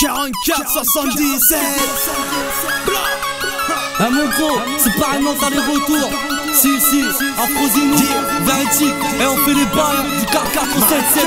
44, 77. Ah mon gros, c'est pas un autre aller-retour. Si, Afrosini, Veritic, et on fait les balles du 447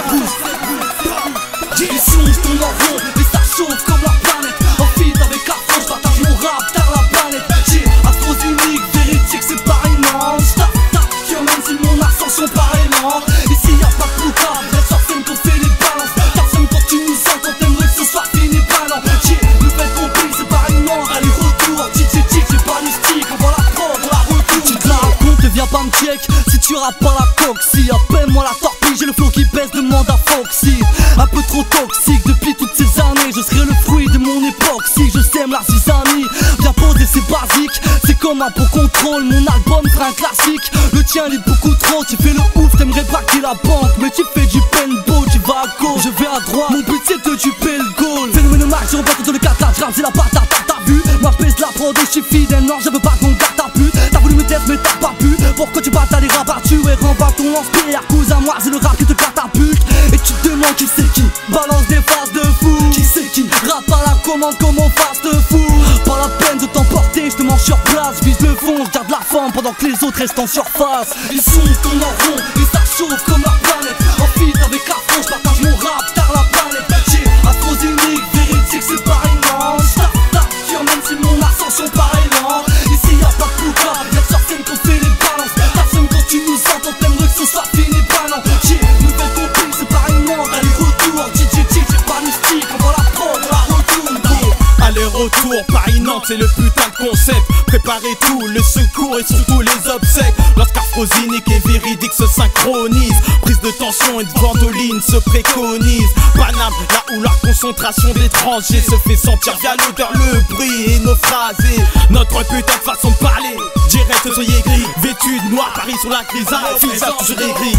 pouces. Ici on se tourne en rond, et ça chauffe comme la planète. En feat avec Afro, je partage mon rap, t'as la planète. Afrosini, Veritic, c'est pareil, non. J'tape, même si mon ascension paraît lent. Ici y'a pas de poucave, reste sur scène qu'on fait les balances. Personne quand tu nous sens, quand t'aimerais que ce soit fini, pas non. Nouvelle compris, c'est pareil, non. Aller-retour, j'ai pas le stick, on va la prendre, on la retourne. Tu te la racontes, viens pas me check si tu rappes pas la coxie. Appelle-moi la torpille, j'ai le flow qui baisse, demande à Foxy. Un peu trop toxique depuis toutes ces années. Je serai le fruit de mon époque si je sème la zizanie. Viens poser, c'est basique, c'est comme un bon contrôle. Mon album sera un classique, le tien il est beaucoup trop. Tu fais le ouf, t'aimerais braquer la banque, mais tu fais du paintball. Tu vas à gauche, je vais à droite, mon but c'est de tuer le goal. Phénomène max, je reprends contre le 4 grammes, c'est la patate, t'as vu. Moi je pèse la prod et je suis fidèle, non je veux pas ton gars, t'as pu. T'as voulu me tester mais t'as pas pu. Pourquoi tu bats, t'as les rabats, tu es remballe ton lance-pierre. Cousin moi c'est le rap qui te catapulte. Et tu te demandes qui c'est qui balance des phases de fou. Qui c'est qui rappe à la commande comme on fasse de fou. Pas la peine de t'emporter, je te mange sur place. Vise le fond, je garde la forme pendant que les autres restent en surface. Ils sont tournent en rond et ça chauffe comme la planète. En feat avec Afro, je partage mon rap, t'as la planète. Afrosini, Veritic, c'est pareil, non. J'tape, même si mon ascension paraît lent. Ici y'a pas de poucave, reste sur scène qu'on fait les balances. Personne quand tu nous entends, t'aimerais que ce soit fini, pas non. Nouvelle compris, c'est pareil, non. Aller-retour, j'ai pas le stick, on va la prendre, on la retourne. Aller-retour, Paris-Nantes, c'est le putain de concept. Préparez tout, le secours et surtout les obsèques. Lorsqu'Afrosini et Veritic se synchronisent, prise de tension et de ventoline se préconise. Paname, là où la concentration d'étrangers se fait sentir via l'odeur, le bruit et nos phrases. Et notre putain de façon de parler, direct soyez gris, vêtu de noir, Paris sur la grisaille, visage toujours aigri.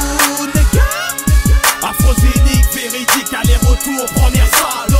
Afrosini, Veritic, aller-retour, première salle.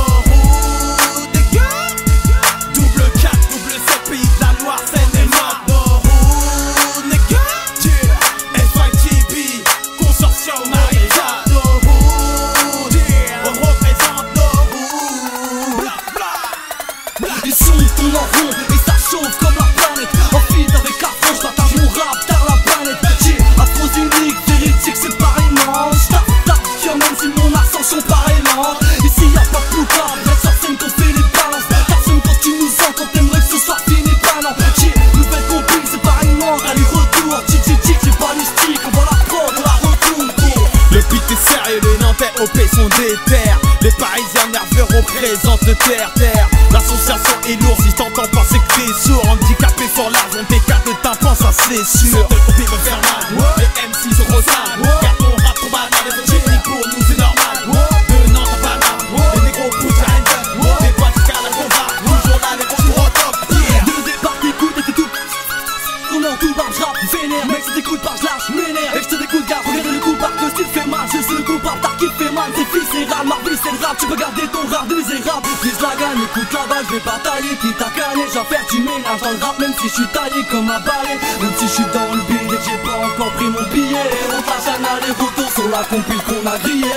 OP sont déter, les Parisiens nerveux représentent terre. L'association est lourde, si t'entends penser que t'es sourd. Handicapé sur l'argent, on t'écarte de tympan, ça c'est sûr. OP me faire mal, les MC se ressemblent. Car ton rap trop banal, les techniques pour nous c'est normal. De Nantes à Paname, les négros poussent à hand. Des potes qui la combat, toujours là les retours au top. De départ t'écoutes et t'es tout. On en tout barre, j'rappe vénère. Mec si t'écoutes pas, j'lâche, m'énerve. Et j'te dégoûte car regarde le coup par que style fait mal. Je suis le coup par ta qui fait mal. C'est viscéral, ma vie c'est le rap. Tu peux garder ton rap de misérable. Vise la gagne, écoute la balle, j'vais pas tailler. Qui t'a calé, j'en faire du ménage dans le rap. Même si je suis taillé comme un balai. Même si je suis dans le billet, que j'ai pas encore pris mon billet. On tâche un aller-retour sur la compile qu'on a grillé.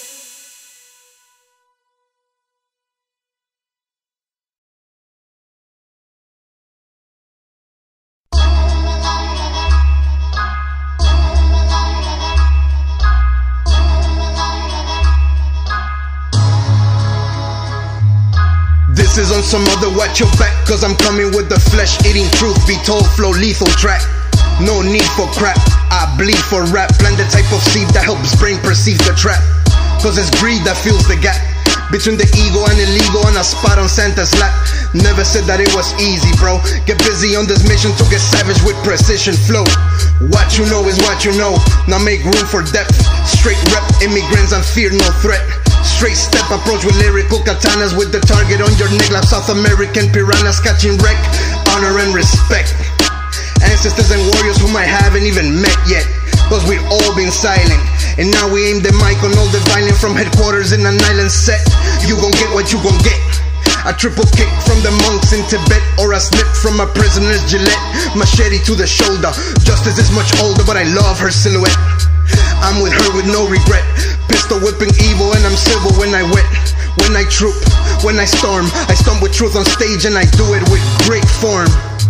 This is on some other watch your back, cause I'm coming with the flesh eating truth be told flow lethal track. No need for crap, I bleed for rap. Plant the type of seed that helps brain perceive the trap. Cause it's greed that fills the gap between the ego and illegal, and a spot on Santa's lap. Never said that it was easy, bro. Get busy on this mission to get savage with precision flow. What you know is what you know, now make room for depth. Straight rep, immigrants and fear no threat. Straight step approach with lyrical katanas, with the target on your neck like South American piranhas catching wreck. Honor and respect, ancestors and warriors whom I haven't even met yet, cause we've all been silent. And now we aim the mic on all the violent from headquarters in an island set. You gon' get what you gon' get. A triple kick from the monks in Tibet, or a snip from a prisoner's Gillette. Machete to the shoulder, justice is much older, but I love her silhouette. I'm with her with no regret. Pistol whipping evil and I'm civil when I wet. When I troop, when I storm, I stomp with truth on stage and I do it with great form.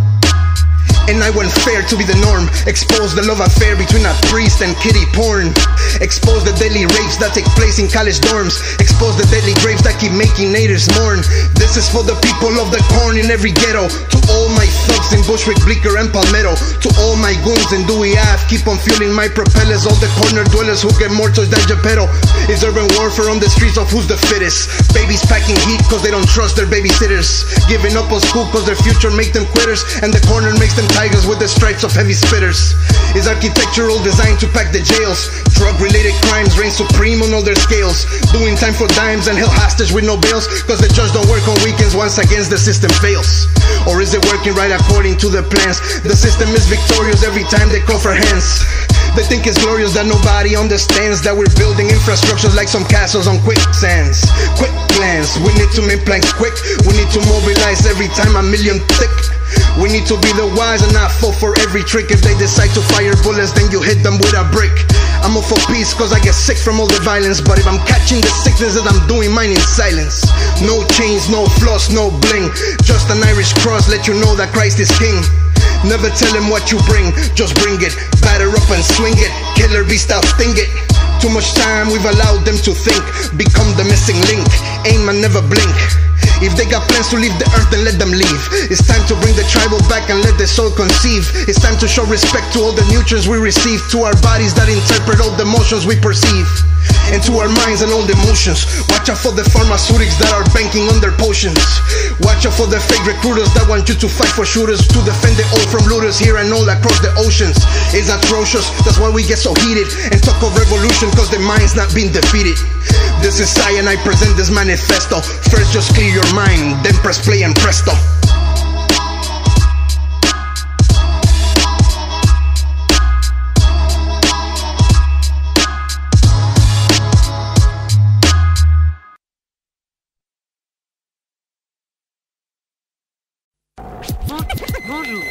And I want fair to be the norm. Expose the love affair between a priest and kiddie porn. Expose the deadly rapes that take place in college dorms. Expose the deadly graves that keep making natives mourn. This is for the people of the corn in every ghetto. To all my thugs in Bushwick, Bleecker and Palmetto. To all my goons in Dewey Ave, keep on fueling my propellers. All the corner dwellers who get more toys than Geppetto. It's urban warfare on the streets of who's the fittest. Babies packing heat cause they don't trust their babysitters. Giving up on school cause their future make them quitters. And the corner makes them tigers with the stripes of heavy spitters. Is architectural designed to pack the jails. Drug-related crimes reign supreme on all their scales. Doing time for dimes and held hostage with no bails. Cause the judge don't work on weekends once against the system fails. Or is it working right according to the plans? The system is victorious every time they call for hands. They think it's glorious that nobody understands that we're building infrastructures like some castles on quicksands. Quick plans, we need to make plans quick. We need to mobilize every time a million thick. We need to be the wise and not fall for every trick. If they decide to fire bullets, then you hit them with a brick. I'm all for peace cause I get sick from all the violence. But if I'm catching the sickness, then I'm doing mine in silence. No chains, no floss, no bling. Just an Irish cross, let you know that Christ is king. Never tell him what you bring, just bring it. Batter up and swing it, killer beast out sting it. Too much time we've allowed them to think. Become the missing link, aim and never blink. If they got plans to leave the earth, then let them leave. It's time to bring the tribal back and let the soul conceive. It's time to show respect to all the nutrients we receive. To our bodies that interpret all the motions we perceive. And to our minds and all the emotions. Watch out for the pharmaceutics that are banking on their potions. Watch out for the fake recruiters that want you to fight for shooters. To defend the old from looters here and all across the oceans. It's atrocious, that's why we get so heated. And talk of revolution cause the mind's not being defeated. This is I and I present this manifesto. First just clear your mind, then press play and presto. Bonjour.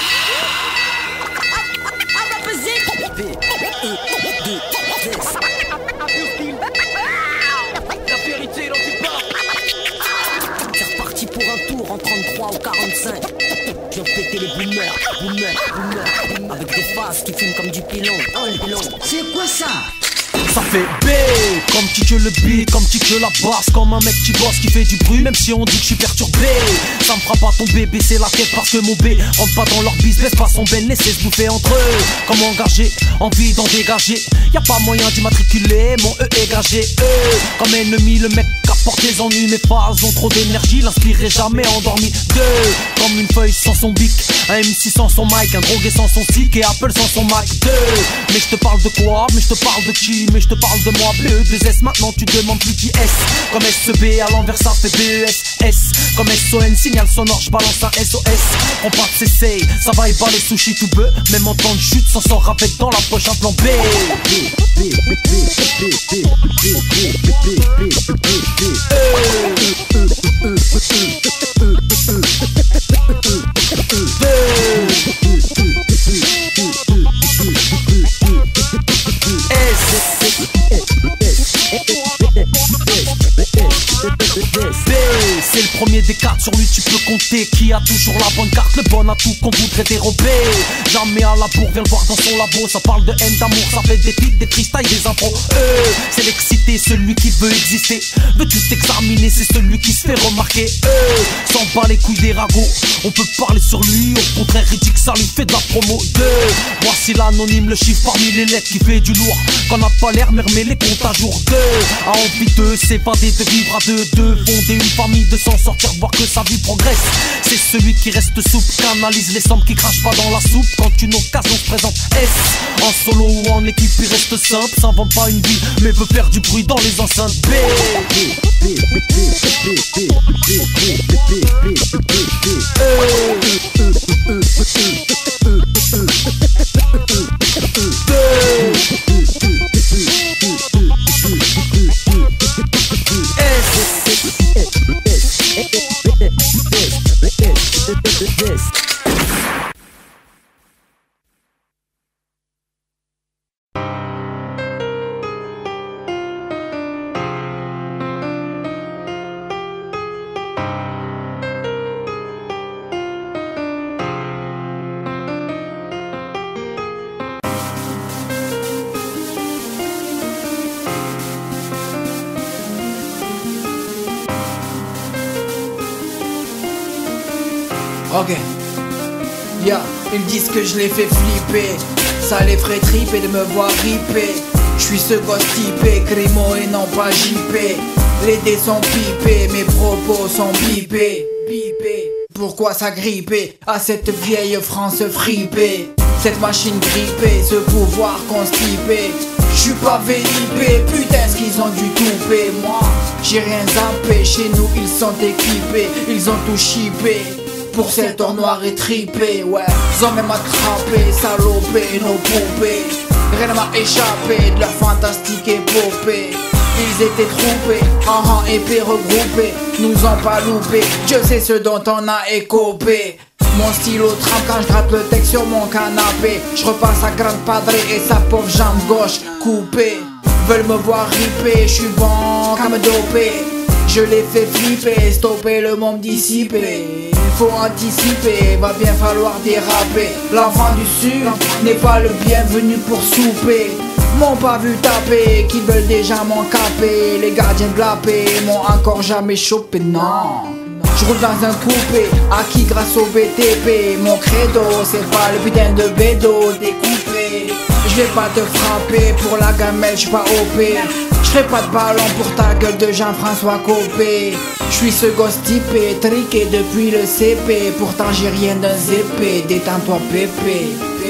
I represent la vérité dont tu parles. C'est reparti pour un tour en 33 ou 45. J'ai pété les boomers. Avec des faces qui fument comme du pilon. C'est quoi ça? Ça fait B, comme qui que le beat, comme qui que la basse. Comme un mec qui bosse, qui fait du bruit, même si on dit que je suis perturbé. Ça me fera pas tomber, baisser la tête parce que mon B rentre pas dans leur business, pas son ben, laissez se bouffer entre eux. Comme engagé, envie d'en dégager. Y'a pas moyen d'immatriculer, mon E est gagé. Comme ennemi, le mec apporte des ennuis. Mes phases ont trop d'énergie, l'inspirer jamais endormi. Comme une feuille sans son bic, un MC sans son mic, un drogué sans son stick et Apple sans son Mac. Mais je te parle de quoi? Mais je te parle de qui? Mais je te parle de moi, BE2S, maintenant tu demandes plus qui S. Comme SEB à l'envers ça fait BESS. Comme SON, signal sonore, je balance un SOS. On part de CC, ça va y les sushis tout bœuf. Même en temps de chute, s'en sort avec dans la poche un plan B. C'est le premier des cartes, sur lui tu peux compter. Qui a toujours la bonne carte, le bon atout qu'on voudrait dérober. Jamais à la bourre, viens le voir dans son labo. Ça parle de haine, d'amour, ça fait des titres, des freestyles, des impros. C'est l'excité, celui qui veut exister. Veut tout examiner, c'est celui qui se fait remarquer. S'en bat les couilles des ragots, on peut parler sur lui. Au contraire, il dit que ça lui fait de la promo. Voici l'anonyme, le chiffre parmi les lettres qui fait du lourd. Qu'on n'a pas l'air, mais remet les comptes à jour. A envie de s'évader, de vivre à deux. Fonder une famille, de s'en sortir, voir que sa vie progresse. C'est celui qui reste souple, canalise les sommes, qui crache pas dans la soupe quand une occasion se présente. S, en solo ou en équipe, il reste simple, s'invente pas une vie, mais veut faire du bruit dans les enceintes. B. Ok. Yeah, ils disent que je les fais flipper. Ça les ferait triper de me voir ripper. J'suis ce gosse typé, Crimo et non pas JP. Les dés sont pipés, mes propos sont bipés. Pourquoi s'agripper à cette vieille France fripée? Cette machine grippée, ce pouvoir constipé. J'suis pas VIP, putain ce qu'ils ont dû touper. Moi, j'ai rien zappé, chez nous ils sont équipés. Ils ont tout chippé pour cet or noir et tripé. Ouais, ils ont même attrapé, salopé nos poupées. Rien ne m'a échappé de leur fantastique épopée. Ils étaient troupés, en rang épais regroupés. Nous ont pas loupé, Dieu sait ce dont on a écopé. Mon stylo trempe quand je gratte le texte sur mon canapé. Je repasse à Grande Padre et sa pauvre jambe gauche coupée. Veulent me voir ripper, je suis bon qu'à me doper. Je les fais flipper, stopper le monde dissipé. Faut anticiper, va bien falloir déraper. L'enfant du sud n'est pas le bienvenu pour souper. M'ont pas vu taper, qui veulent déjà m'encaper. Les gardiens de la paix m'ont encore jamais chopé, non. Je roule dans un coupé, acquis grâce au BTP. Mon credo, c'est pas le putain de bédo découpé. Je vais pas te frapper pour la gamelle, j'suis pas OP. J'ferai pas de ballon pour ta gueule de Jean-François Copé. J'suis ce gosse typé, triqué depuis le CP. Pourtant j'ai rien d'un ZP, détends-toi pépé.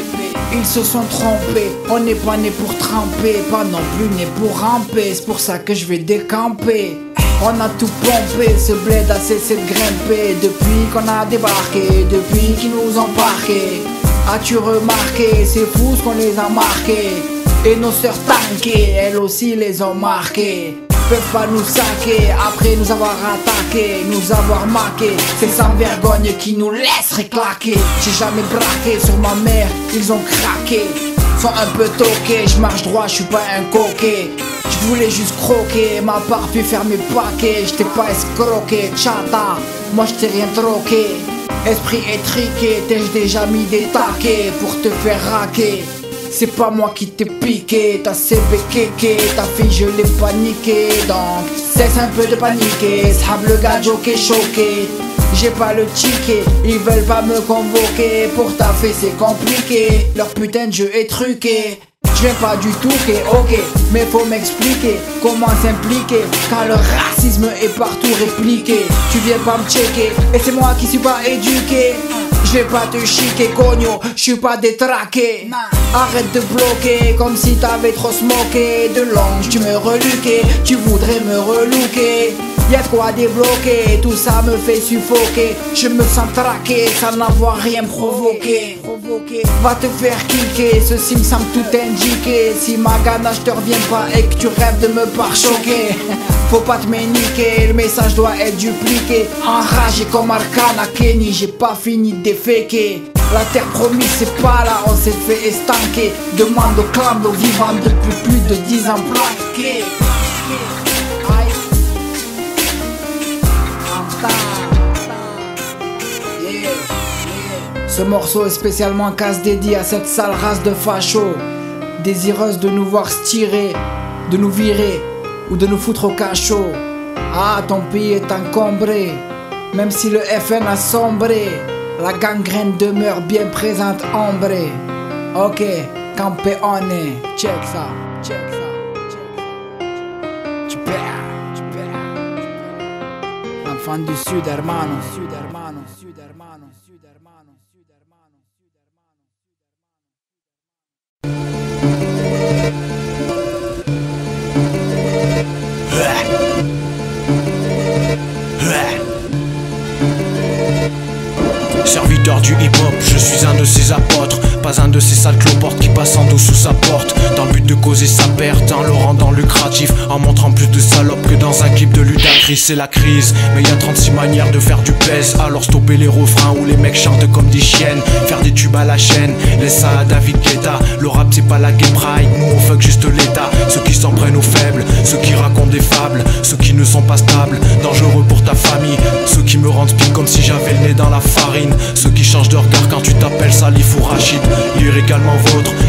Ils se sont trompés, on n'est pas né pour tremper, pas non plus né pour ramper. C'est pour ça que je vais décamper. On a tout pompé, ce bled a cessé de grimper. Depuis qu'on a débarqué, depuis qu'ils nous ont parqués. As-tu remarqué, c'est fou ce qu'on les a marqués. Et nos sœurs tankées, elles aussi les ont marquées. Peuvent pas nous saquer, après nous avoir attaqué, nous avoir maqué. C'est sans vergogne qui nous laisseraient claquer. J'ai jamais braqué sur ma mère, ils ont craqué. Sont un peu toqués, je marche droit, je suis pas un coquet. Je voulais juste croquer, ma part puis faire mes paquets. J't'ai pas escroqué, chata, moi j't'ai rien troqué. Esprit étriqué, t'ai-je déjà mis des taquets pour te faire raquer. C'est pas moi qui t'ai piqué, ta CB kéké, ta fille je l'ai paniqué. Donc cesse un peu de paniquer, sahab le gars jockey choqué. J'ai pas le ticket, ils veulent pas me convoquer. Pour taffer c'est compliqué, leur putain de jeu est truqué. Je viens pas du tout, ok, mais faut m'expliquer comment s'impliquer quand le racisme est partout répliqué. Tu viens pas me checker, et c'est moi qui suis pas éduqué. Je vais pas te chiquer, cogno, je suis pas détraqué. Arrête de bloquer, comme si t'avais trop smoké. De l'ange, tu me reluquais, tu voudrais me relooker. Y'a de quoi débloquer, tout ça me fait suffoquer. Je me sens traqué, sans n'avoir rien provoqué. Va te faire kicker, ceci me semble tout indiqué. Si ma ganache te revient pas et que tu rêves de me pare-choquer, faut pas te méniquer, le message doit être dupliqué. Enragé comme Arcana Kenny, j'ai pas fini de déféquer. La terre promise c'est pas là, on s'est fait estanquer. Demande au clan, aux vivants depuis plus de 10 ans plaqués. Ce morceau est spécialement casse dédié à cette sale race de fachos, désireuse de nous voir se tirer, de nous virer ou de nous foutre au cachot. Ah, ton pays est encombré, même si le FN a sombré, la gangrène demeure bien présente ombrée. Ok, campeone, check ça, check ça. Tu perds. Enfant du sud, hermano, sud, hermano, sud, hermano, sud, hermano, sud, hermano, sud, hermano. Serviteur du hip-hop, je suis un de ses apôtres. Pas un de ces sales cloportes qui passent en dos sous sa porte. Dans le but de causer sa perte, en le rendant lucratif, en montrant plus de salopes que dans un clip de Ludacris. C'est la crise, mais y a 36 manières de faire du pèse. Alors stopper les refrains où les mecs chantent comme des chiennes. Faire des tubes à la chaîne, laisse ça à David Guetta. Le rap c'est pas la gay pride, nous on fuck juste l'état. Ceux qui s'en prennent aux faibles, ceux qui racontent des fables, ceux qui ne sont pas stables, dangereux pour ta famille. Ceux qui me rendent speed comme si j'avais le nez dans la farine. Ceux qui changent de regard quand tu t'appelles Salif ou Rachid. Lyricalement vôtre,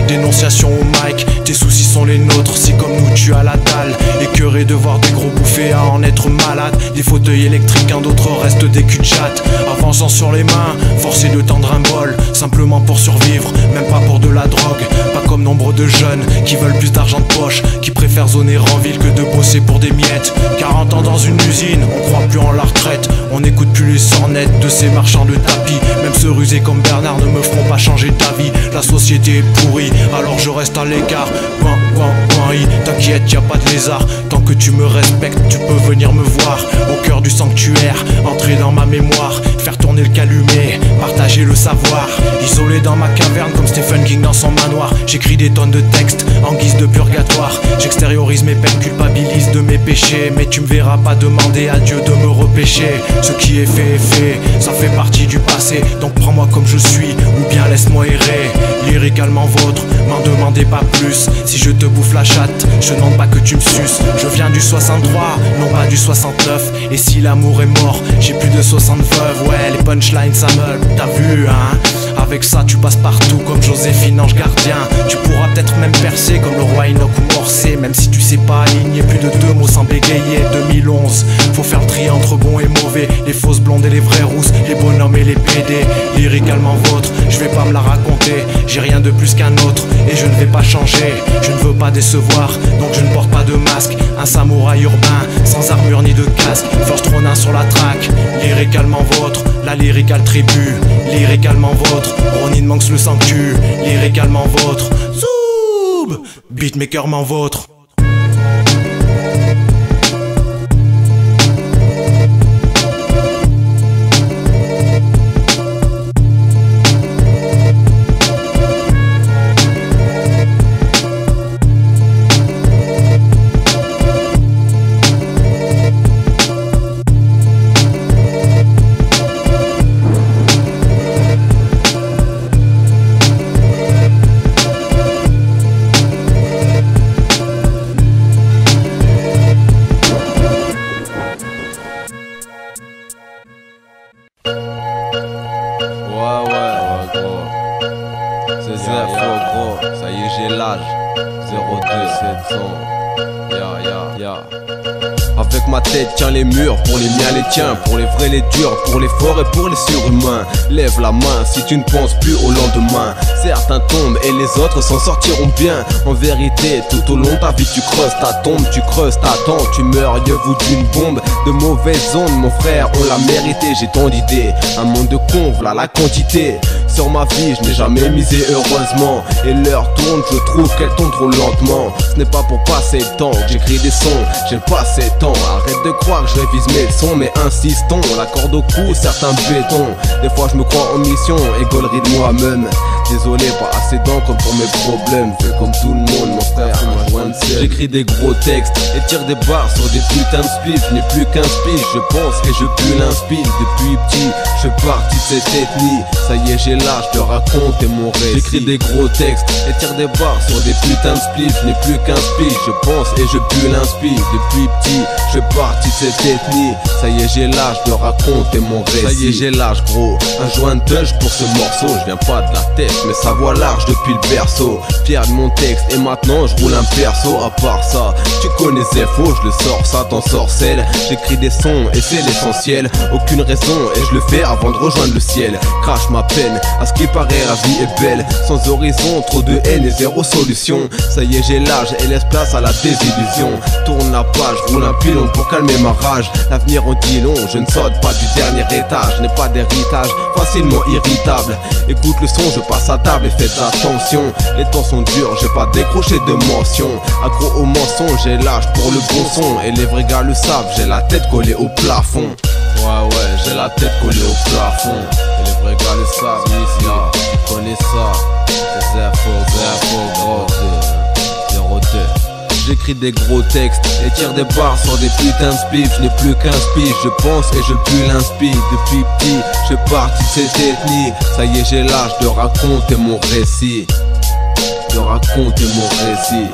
Dénonciation au mic, tes soucis sont les nôtres. Si comme nous tu as la dalle, écœuré de voir des gros bouffés à en être malade. Des fauteuils électriques, un d'autre reste des culs de chatte. Avançant sur les mains, forcé de tendre un bol, simplement pour survivre, même pas pour de la drogue. Pas comme nombre de jeunes qui veulent plus d'argent de poche, qui préfèrent zoner en ville que de bosser pour des miettes. 40 ans dans une usine, on croit plus en la retraite. On n'écoute plus les sornettes de ces marchands de tapis. Même ceux rusés comme Bernard ne me feront pas changer d'avis. La société est pourrie, alors je reste à l'écart. T'inquiète, y'a pas de lézard. Tant que tu me respectes, tu peux venir me voir. Au cœur du sanctuaire, entrer dans ma mémoire, faire tourner le calumet, partager le savoir. Isolé dans ma caverne comme Stephen King dans son manoir. J'écris des tonnes de textes en guise de purgatoire. J'extériorise mes peines, culpabilise de mes péchés. Mais tu me verras pas demander à Dieu de me repêcher. Ce qui est fait, ça fait partie du passé. Donc prends-moi comme je suis, ou bien laisse-moi errer. Lyricalement vôtre, m'en demandez pas plus. Si je te bouffe la chatte, je ne demande pas que tu me suces. Je viens du 63, non pas du 69. Et si l'amour est mort, j'ai plus de 60 veuves. Ouais, les punchlines ça me... T'as vu, hein? Avec ça tu passes partout comme Joséphine Ange Gardien. Tu pourras peut-être même percer comme le roi Enoch ou Morcé. Même si tu sais pas aligner plus de 2 mots sans bégayer. 2011, faut faire le tri entre bon et mauvais. Les fausses blondes et les vraies rousses, les bonhommes et les PD. Lyricalement vôtre, je vais pas me la raconter. J'ai rien de plus qu'un autre et je ne vais pas changer. Je ne veux pas décevoir, donc je ne porte pas de masque. Un samouraï urbain, sans armure ni de casque. First Ronin sur la track, lyricalement vôtre. La lyrical tribu, lyricalement vôtre. Ronin Manx le sanctu, lyricalement vôtre. Zoub, beatmaker m'en vôtre. Tiens les murs, pour les miens les tiens, pour les vrais les durs, pour les forts et pour les surhumains. Lève la main si tu ne penses plus au lendemain. Certains tombent et les autres s'en sortiront bien. En vérité, tout au long de ta vie tu creuses ta tombe, tu creuses ta tente, tu meurs yeux-vous d'une bombe. De mauvaises ondes, mon frère, on l'a mérité. J'ai tant d'idées, un monde de cons, voilà la quantité. Sur ma vie, je n'ai jamais misé heureusement. Et l'heure tourne, je trouve qu'elle tourne trop lentement. Ce n'est pas pour passer le temps que j'écris des sons, j'ai pas 7 ans. Arrête de croire que je révise mes sons, mais insistons. La corde au cou, certains béton. Des fois je me crois en mission, égolerie de moi-même. Désolé, pas assez d'encre pour mes problèmes. Fais comme tout le monde, mon frère, un joint de ciel. J'écris des gros textes et tire des barres sur des putains de spies. Je n'ai plus qu'un speech, je pense et je pue l'inspire. Depuis petit, je fais partie de cette ethnie. Ça y est, j'ai l'âge de raconter mon récit. J'écris des gros textes et tire des barres sur des putains de spies. Je n'ai plus qu'un speech, je pense et je pue l'inspire. Depuis petit, je fais partie de cette ethnie. Ça y est, j'ai l'âge de raconter mon récit. Ça y est, j'ai l'âge, gros. Un joint de touch pour ce morceau. Je viens pas de la tête, mais ça voit large depuis le berceau. Fier de mon texte et maintenant je roule un perso. À part ça, tu connais faux, je le sors, ça t'ensorcelle. J'écris des sons et c'est l'essentiel. Aucune raison et je le fais avant de rejoindre le ciel. Crache ma peine, à ce qui paraît la vie est belle. Sans horizon, trop de haine et zéro solution. Ça y est, j'ai l'âge et laisse place à la désillusion. Tourne la page, roule un pilon pour calmer ma rage. L'avenir en dit long, je ne saute pas du dernier étage. Je n'ai pas d'héritage, facilement irritable. Écoute le son, je passe à table et faites attention. Les temps sont durs, j'ai pas décroché de mention. Accro au mensonge, j'ai l'âge pour le bon son. Et les vrais gars le savent, j'ai la tête collée au plafond. Ouais, j'ai la tête collée au plafond. Et les vrais gars le savent, ici, tu connais ça. C'est Zerfo, gros, 02. J'écris des gros textes et tire des barres sur des putains de spiffs. Je n'ai plus qu'un spiff, je pense et je pue l'inspire. Depuis petit, je fais partie de cette ethnie. Ça y est, j'ai l'âge de raconter mon récit. De raconter mon récit.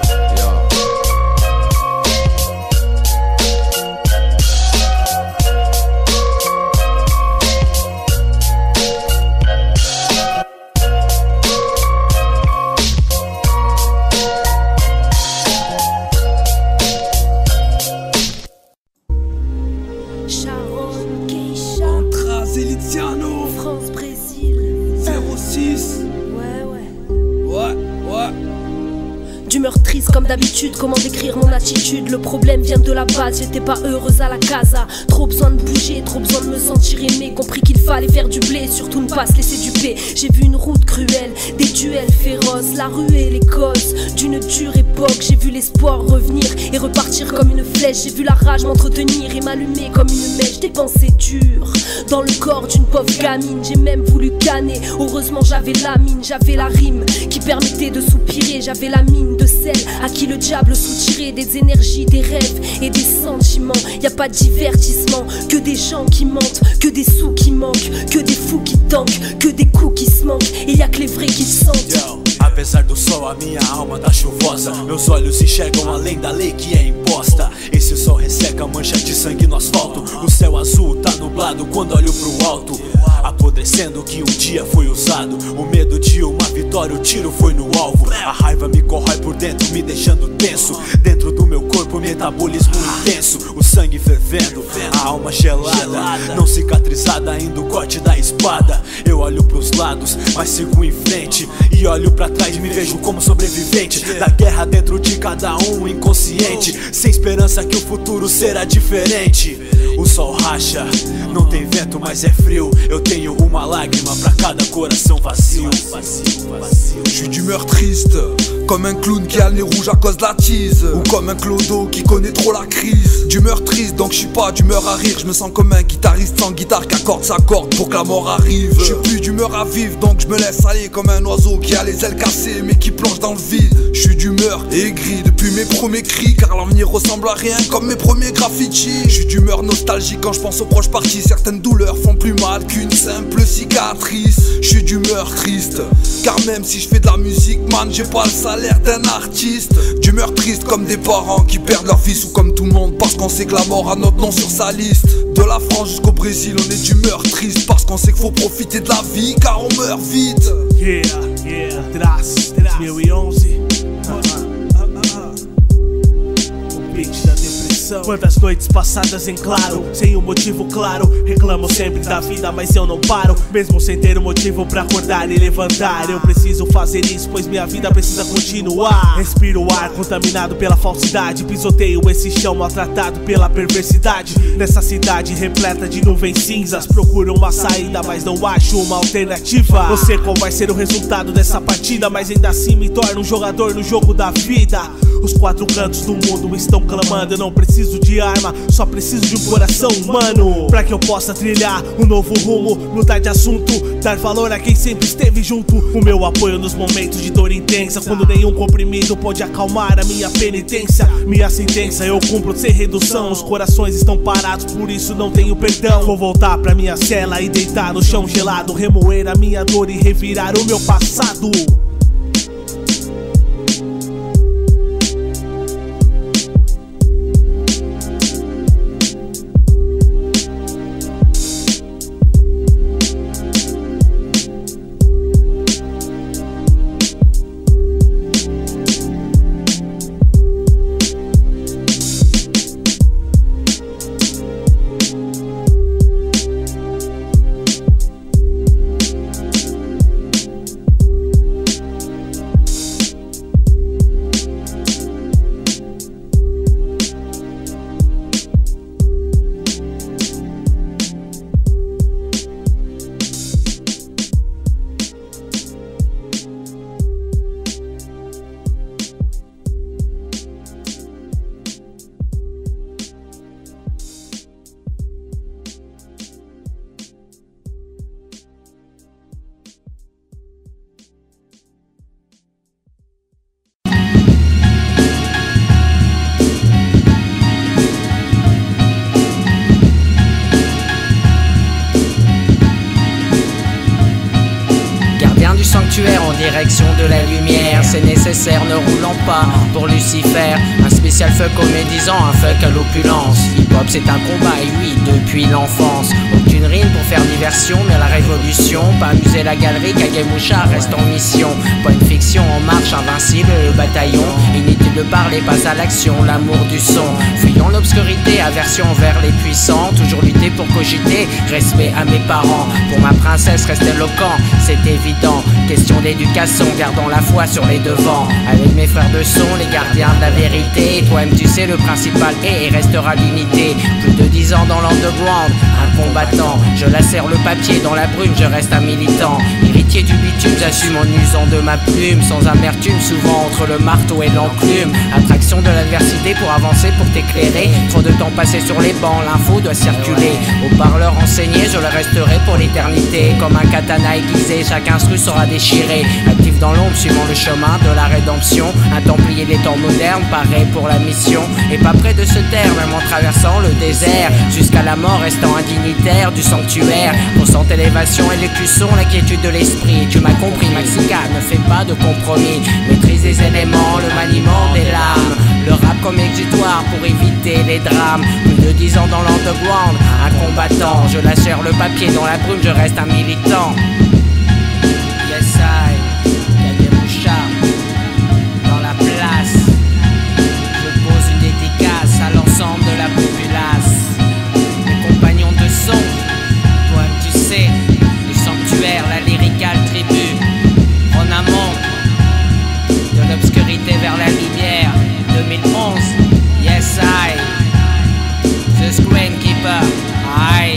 d'humeur triste comme d'habitude. Comment décrire mon attitude? Le problème vient de la base, j'étais pas heureuse à la casa. Trop besoin de bouger, trop besoin de me sentir aimé. Compris qu'il fallait faire du blé, surtout ne pas se laisser duper. J'ai vu une route cruelle, des duels féroces, la rue et les causes d'une dure époque. J'ai vu l'espoir revenir et repartir comme une flèche. J'ai vu la rage m'entretenir et m'allumer comme une mèche. Des pensées dures dans le corps d'une pauvre gamine. J'ai même voulu canner, heureusement j'avais la mine. J'avais la rime qui permettait de soupirer. J'avais la mine de celle à qui le diable soutirait des énergies, des rêves et des sentiments. Y a pas de divertissement, que des gens qui mentent, que des sous qui manquent, que des fous qui tankent, que des coups qui se manquent. Et y a que les vrais qui le sentent. Apesar do sol, a minha alma tá chuvosa. Meus olhos enxergam além da lei que é imposta. Esse sol resseca a mancha de sangue no asfalto. O céu azul tá nublado quando olho pro alto, apodrecendo o que um dia foi usado. O medo de uma vitória, o tiro foi no alvo. A raiva me corrói por dentro, me deixando tenso. Dentro do meu corpo, metabolismo intenso. O sangue fervendo, a alma gelada, não cicatrizada ainda o corte da espada. Eu olho pros lados, mas sigo em frente. E olho pra trás, me vejo como sobrevivente da guerra dentro de cada um inconsciente, sem esperança que o futuro será diferente. O sol racha, não tem vento, mas é frio. Eu tenho uma lágrima pra cada coração vazio. Je suis d'humeur triste, comme un clown qui a le nez rouge à cause de la tease, ou comme un clodo qui connaît trop la crise. D'humeur triste, donc je suis pas d'humeur à rire. Je me sens comme un guitariste sans guitare qui accorde sa corde pour que la mort arrive. Je suis plus d'humeur à vivre, donc je me laisse aller comme un oiseau qui a les ailes cassées mais qui plonge dans le vide. Je suis d'humeur aigrie depuis mes premiers cris, car l'avenir ressemble à rien comme mes premiers graffitis. Je suis d'humeur nostalgique quand je pense aux proches partis. Certaines douleurs font plus mal qu'une simple cicatrice. Je suis d'humeur triste, car même si je fais de la musique, man, j'ai pas le salaire d'un artiste. D'humeur triste comme des parents qui perdent leur fils, ou comme tout le monde parce qu'on sait que la mort a notre nom sur sa liste. De la France jusqu'au Brésil, on est d'humeur triste parce qu'on sait qu'il faut profiter de la vie, car on meurt vite. Traz 2011. O beat da depressão. Quantas noites passadas em claro, sem um motivo claro. Reclamo sempre da vida, mas eu não paro. Mesmo sem ter um motivo pra acordar e levantar. Eu preciso fazer isso, pois minha vida precisa continuar. Respiro o ar contaminado pela falsidade. Pisoteio esse chão maltratado pela perversidade. Nessa cidade repleta de nuvens cinzas, procuro uma saída, mas não acho uma alternativa. Não sei qual vai ser o resultado dessa partida, mas ainda assim me torno um jogador no jogo da vida. Os quatro cantos do mundo estão clamando. Eu não preciso de arma, só preciso de um coração humano, pra que eu possa trilhar um novo rumo, mudar de assunto, dar valor a quem sempre esteve junto. O meu apoio nos momentos de dor intensa, quando nenhum comprimido pode acalmar a minha penitência. Minha sentença eu cumpro sem redução. Os corações estão parados, por isso não tenho perdão. Vou voltar pra minha cela e deitar no chão gelado, remoer a minha dor e revirar o meu passado. En direction de la lumière, c'est nécessaire, ne roulant pas pour Lucifer. Un spécial fuck aux médisants, un fuck à l'opulence. Hip-hop c'est un combat et oui, depuis l'enfance. Aucune rime pour faire diversion, mais la révolution. Pas amuser la galerie, Kagemoucha reste en mission. Pas une fiction en marche, invincible le bataillon. Inutile de parler, pas à l'action, l'amour du son. Fuyons l'obscurité, aversion envers les puissants. Toujours lutter pour cogiter, respect à mes parents. Pour ma princesse reste éloquent, c'est évident. Question d'éducation Picasso, gardant la foi sur les devants. Avec mes frères de son, les gardiens de la vérité. Toi-même tu sais, le principal est et restera l'unité. Plus de 10 ans dans l'underground, un combattant. Je lacère le papier dans la brume, je reste un militant. Héritier du bitume, j'assume en usant de ma plume. Sans amertume, souvent entre le marteau et l'enclume. Attraction de l'adversité pour avancer, pour t'éclairer. Trop de temps passé sur les bancs, l'info doit circuler. Au parleur enseigné, je le resterai pour l'éternité. Comme un katana aiguisé, chaque instru sera déchiré. Actif dans l'ombre, suivant le chemin de la rédemption. Un templier des temps modernes, paré pour la mission. Et pas près de se taire, même en traversant le désert. Jusqu'à la mort, restant indignitaire du sanctuaire. Ressent élévation et l'écusson, l'inquiétude de l'esprit. Tu m'as compris, Maxica, ne fais pas de compromis. Maîtrise des éléments, le maniement des lames. Le rap comme exutoire pour éviter les drames. Plus de 10 ans dans l'underground, un combattant. Je lâchère le papier dans la brume, je reste un militant. Yes I, y'a des mouchards dans la place. Je pose une dédicace à l'ensemble de la populace. Mes compagnons de son, toi-même tu sais, le sanctuaire, la lyrical tribu. En amont, de l'obscurité vers la lumière. 2011, yes I, the Screen Keeper, I.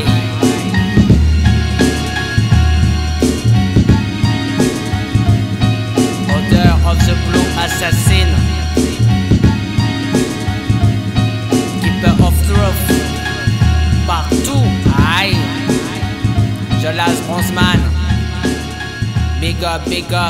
Odor of the Blue Assassin, Keeper of Truth, partout, I. Jolas Bronzeman, big up, big up.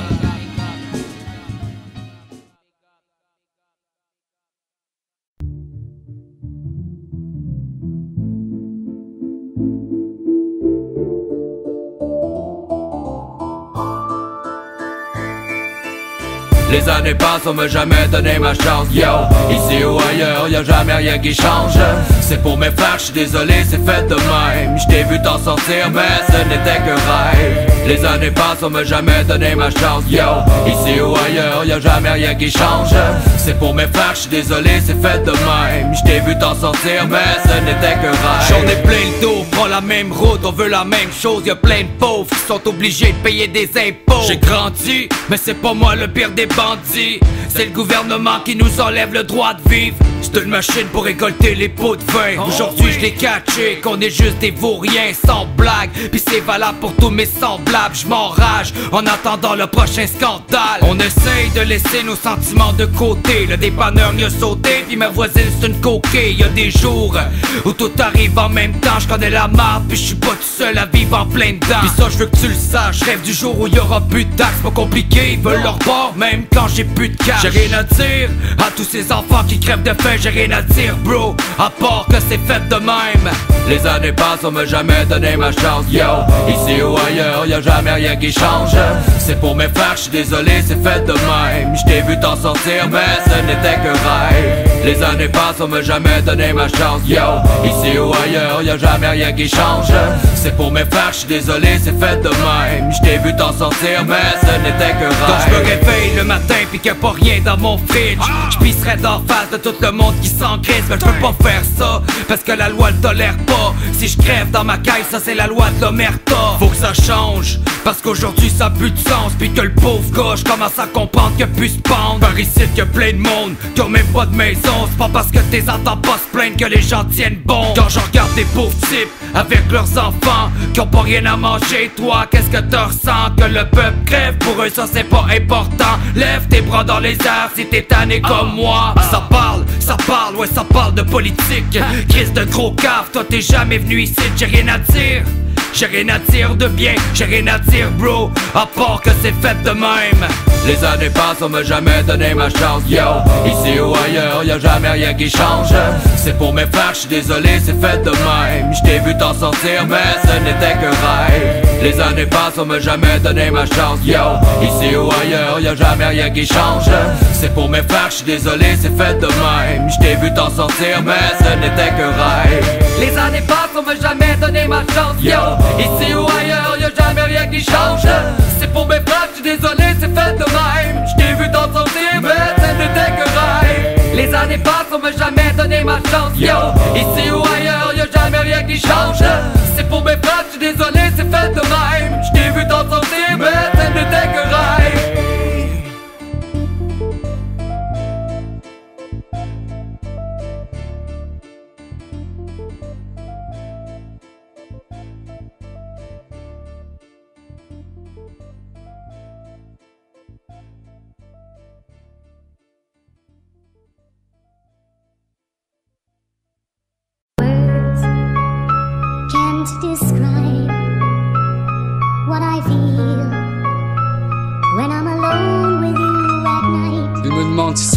Les années passent, on m'a jamais donné ma chance, yo. Ici ou ailleurs, y'a jamais rien qui change. C'est pour mes frères, j'suis désolé, c'est fait de même. J't'ai vu t'en sortir, mais ce n'était que rêve. Les années passent, on m'a jamais donné ma chance, yo. Ici ou ailleurs, y'a jamais rien qui change. C'est pour mes frères, j'suis désolé, c'est fait de même. J't'ai vu t'en sortir, mais ce n'était que rêve. J'en ai plein le dos, prends la même route, on veut la même chose. Y'a plein de pauvres qui sont obligés de payer des impôts. J'ai grandi, mais c'est pas moi le pire des bandits. C'est le gouvernement qui nous enlève le droit de vivre. C'est une machine pour récolter les pots de vin. Aujourd'hui je l'ai catché, qu'on est juste des vauriens sans blague. Pis c'est valable pour tous mes semblables. Je m'enrage en attendant le prochain scandale. On essaye de laisser nos sentiments de côté. Le dépanneur m'y a sauté, puis ma voisine c'est une coquille. Y'a des jours où tout arrive en même temps. Je connais la marde, puis je suis pas tout seul à vivre en plein dedans. Pis ça je veux que tu le saches, je rêve du jour où y'aura plus de taxes. Pas compliqué, ils veulent leur bord même quand j'ai plus de cash. J'ai rien à dire à tous ces enfants qui crèvent de faim. J'ai rien à dire bro, à part que c'est fait de même. Les années passent, on m'a jamais donné ma chance, yo. Ici ou ailleurs, y'a jamais rien qui change. C'est pour mes frères, j'suis désolé, c'est fait de même. J't'ai vu t'en sortir, mais ce n'était que rêve. Les années passent, on m'a jamais donné ma chance, yo. Ici ou ailleurs, y'a jamais rien qui change. C'est pour mes frères, j'suis désolé, c'est fait de même. J't'ai vu t'en sortir, mais ce n'était que rêve. Quand j'me réveille le matin pis qu'il y a pas rien dans mon fridge, j'pisserais d'en face de tout le monde qui s'engraisse. Mais j'peux pas faire ça, parce que la loi le tolère pas. Si je crève dans ma caille, ça c'est la loi de l'omerta. Faut que ça change, parce qu'aujourd'hui ça a plus de sens. Puis que le pauvre gars, j'commence à comprendre qu'il peut se pendre. Par ici y'a plein de monde qui ont même pas de maison. C'est pas parce que t'es entends pas se plaindre que les gens tiennent bon. Quand je regarde des pauvres types avec leurs enfants qui ont pas rien à manger, toi qu'est-ce que tu ressens? Que le peuple crève, pour eux ça c'est pas important. Lève tes bras dans les airs si t'es tanné comme moi. Ça parle, ouais ça parle de politique. Crise de gros cave, toi t'es jamais venu ici, j'ai rien à dire. J'ai rien à dire de bien, j'ai rien à dire bro, à part que c'est fait de même. Les années passent, on m'a jamais donné ma chance, yo. Ici ou ailleurs, y'a jamais rien qui change. C'est pour mes frères, j'suis désolé, c'est fait de même. J't'ai vu t'en sortir, mais ce n'était que rêve. Les années passent, on m'a jamais donné ma chance, yo. Ici ou ailleurs, y'a jamais rien qui change. C'est pour mes frères, j'suis désolé, c'est fait de même. J't'ai vu t'en sortir, mais ce n'était que rêve. Les années passent, on m'a jamais donné ma chance, yo. Ici ou ailleurs, y'a jamais rien qui change. C'est pour mes frères, j'suis désolé, c'est fait de même. J't'ai vu t'en sortir, mais ce n'était que rêve. Les années passent, on m'a jamais donné ma chance, yo. Ici ou ailleurs, y'a jamais rien qui change. C'est pour mes frères, j'suis désolé, c'est fait de même. J't'ai vu t'en sortir, mais ce n'était que rêve.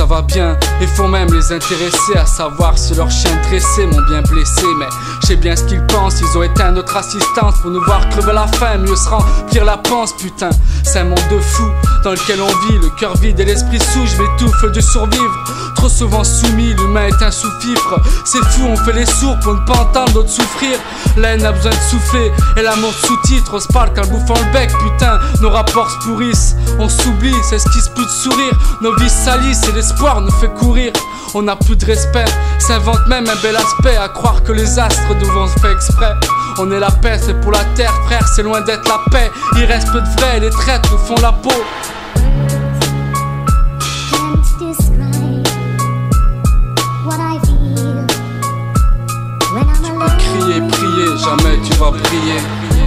va bien et font même les intéresser à savoir si leurs chiens dressés m'ont bien blessé. Mais je sais bien ce qu'ils pensent, ils ont éteint notre assistance pour nous voir crever la faim, mieux se remplir la panse. Putain, c'est un monde de fous dans lequel on vit, le cœur vide et l'esprit sous. Je m'étouffe de survivre, trop souvent soumis, l'humain est un sous-fifre. C'est fou, on fait les sourds pour ne pas entendre d'autres souffrir. La haine a besoin de souffler et l'amour sous-titre. On se parle qu'en bouffant le bec, putain, nos rapports se pourrissent. On s'oublie, c'est ce qui se peut de sourire. Nos vies salissent et l'espoir nous fait courir. On n'a plus de respect, s'invente même un bel aspect, à croire que les astres nous ont fait exprès. On est la paix, c'est pour la terre, frère, c'est loin d'être la paix. Il reste peu de vrai, les traîtres nous font la peau. Tu peux crier, prier, jamais tu vas briller.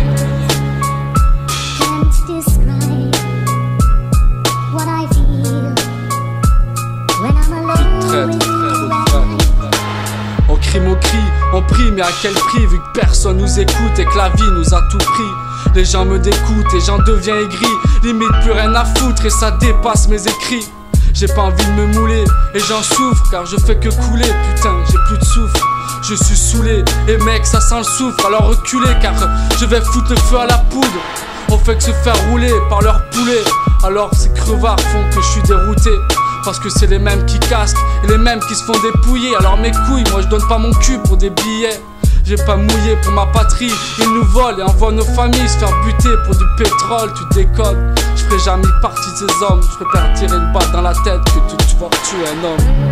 On crie, on prie, mais à quel prix, vu que personne nous écoute et que la vie nous a tout pris. Les gens me dégoûtent et j'en deviens aigri, limite plus rien à foutre et ça dépasse mes écrits. J'ai pas envie de me mouler et j'en souffre car je fais que couler, putain j'ai plus de souffle. Je suis saoulé et mec ça sent le soufre, alors reculez car je vais foutre le feu à la poudre. On fait que se faire rouler par leur poulet, alors ces crevards font que je suis dérouté. Parce que c'est les mêmes qui casquent et les mêmes qui se font dépouiller. Alors mes couilles, moi je donne pas mon cul pour des billets. J'ai pas mouillé pour ma patrie. Ils nous volent et envoient nos familles se faire buter pour du pétrole, tu déconnes. Je ferai jamais partie de ces hommes. Je préfère tirer une balle dans la tête que de devoir tuer un homme.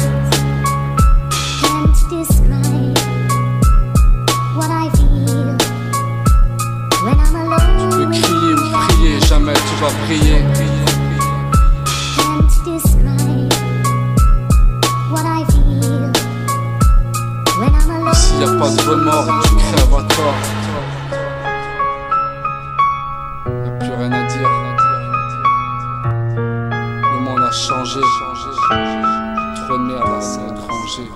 Tu peux crier ou prier, jamais tu vas briller. S'il n'y a pas de remords, tu crèves à tort. Y'a plus rien à dire. Le monde a changé. Trop de merde à s'étranger.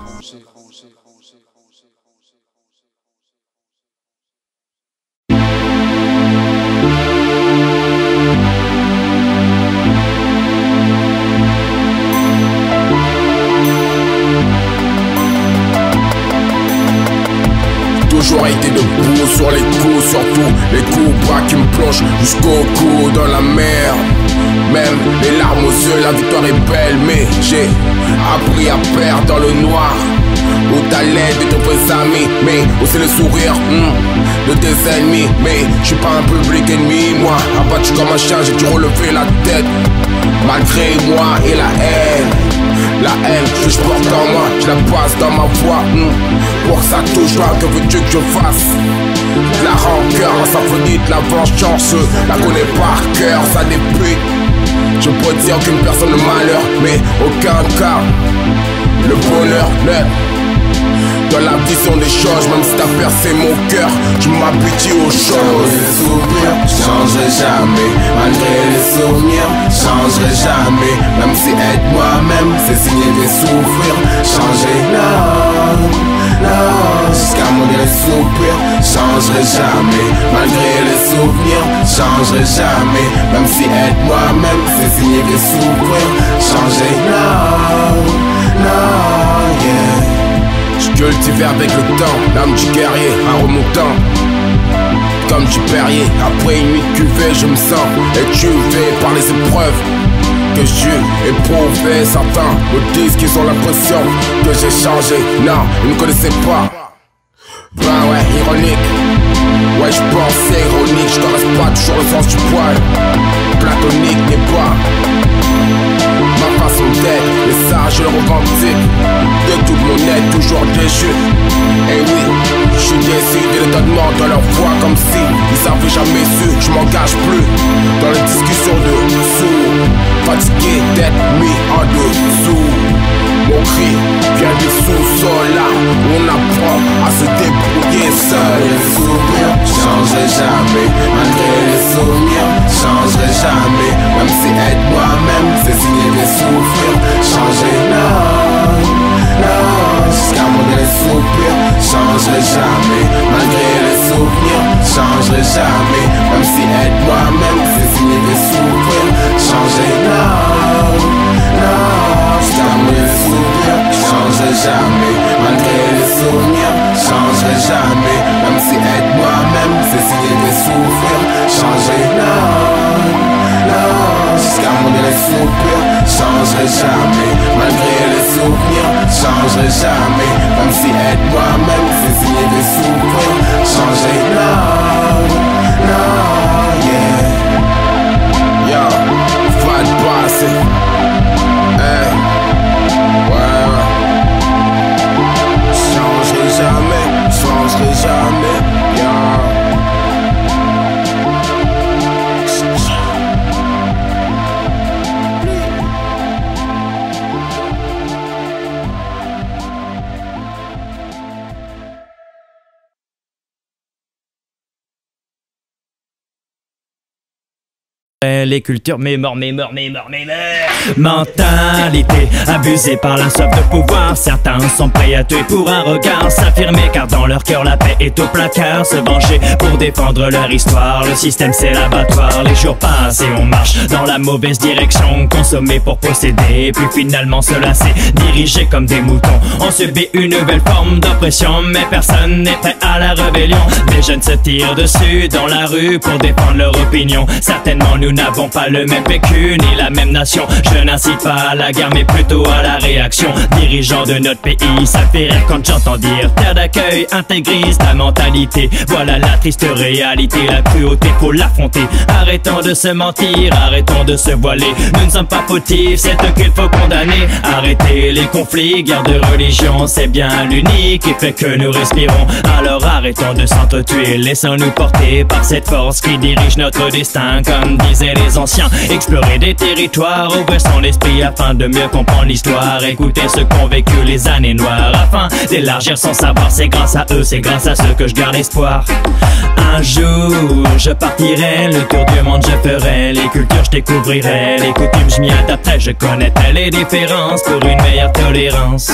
Toujours été debout sur les coups, surtout les coups bras qui me plongent jusqu'au cou dans la mer. Même les larmes aux yeux, la victoire est belle, mais j'ai appris à perdre dans le noir. Où t'as l'aide de tes vrais amis, mais aussi le sourire de tes ennemis. Mais je suis pas un public ennemi, moi abattu comme un chien, j'ai dû relever la tête. Malgré moi et la haine que je porte en moi, je la passe dans ma voix. Pour que ça touche toi, que veux-tu que je fasse? De la rancœur, la symphonie de la vengeance, la connais par cœur, ça députe. Je peux dire qu'une personne le malheur, mais aucun cas le bonheur naît dans la vision des choses. Même si t'as percé mon cœur, je m'habitue aux choses. Les souvenirs, changerai jamais. Malgré les souvenirs, changerai jamais. Même si être moi-même, c'est signer des souffrir. Changer, non, non, jusqu'à mon dernier soupir. Changerai jamais. Malgré les souvenirs, changerai jamais. Même si être moi-même, c'est signer des souffrir. Changer, non, non, yeah. Je cultive avec le temps, l'âme du guerrier, un remontant comme du Perrier. Après une nuit de cuvée, je me sens étuvé par les épreuves que j'ai éprouvées. Certains me disent qu'ils ont l'impression que j'ai changé. Non, ils ne connaissaient pas. Ben ouais, ironique. Ouais, je pensais ironique. Je caresse pas toujours le sens du poil. Platonique n'est pas ma façon d'être, les sages le revendiquent. De toute mon aide, toujours déchu. Et oui, je suis déçu de l'étonnement dans leur voix, comme si ils avaient jamais su. Je m'engage plus dans les discussions de sous. Fatigué d'être mis en dessous. Mon cri vient du sous-sol, là où on apprend à se débrouiller seul. Les souvenirs, changerai jamais. Malgré les souvenirs, changerai jamais. Même si être moi-même, c'est signer des souffrir. Changer, non, non, jusqu'à mon dernier soupir. Changerai jamais. Malgré les souvenirs, changerai jamais. Même si être moi-même, c'est signer des souffrir. Changer, non, non, jusqu'à mon dernier changerai jamais. Malgré les souvenirs, changerai jamais. Même si être moi-même, c'est signer des souvenirs. Changer, non, non, yeah. Yo, pas de passé. Hey, ouais. Changerai jamais, yo. Les cultures mentalité abusée par la soif de pouvoir. Certains sont prêts à tuer pour un regard, s'affirmer car dans leur cœur la paix est au placard. Se venger pour défendre leur histoire. Le système c'est l'abattoir. Les jours passent et on marche dans la mauvaise direction. Consommer pour posséder, puis finalement se lasser, dirigés comme des moutons. On subit une nouvelle forme d'oppression, mais personne n'est prêt à la rébellion. Des jeunes se tirent dessus dans la rue pour défendre leur opinion. Certainement nous n'avons pas le même vécu ni la même nation. Je n'incite pas à la guerre mais plutôt à la réaction. Dirigeants de notre pays, ça fait rire quand j'entends dire terre d'accueil, intégriste, la mentalité. Voilà la triste réalité, la cruauté faut l'affronter. Arrêtons de se mentir, arrêtons de se voiler. Nous ne sommes pas fautifs, c'est eux qu'il faut condamner. Arrêtez les conflits, guerre de religion, c'est bien l'unique qui fait que nous respirons. Alors arrêtons de s'entretuer, laissons-nous porter par cette force qui dirige notre destin. Comme disaient les anciens, explorer des territoires, ouvrir son esprit afin de mieux comprendre l'histoire. Écouter ce qu'ont vécu les années noires afin d'élargir son savoir. C'est grâce à eux, c'est grâce à ceux que je garde espoir. Un jour je partirai, le tour du monde je ferai. Les cultures je découvrirai, les coutumes je m'y adapterai. Je connaîtrai les différences pour une meilleure tolérance.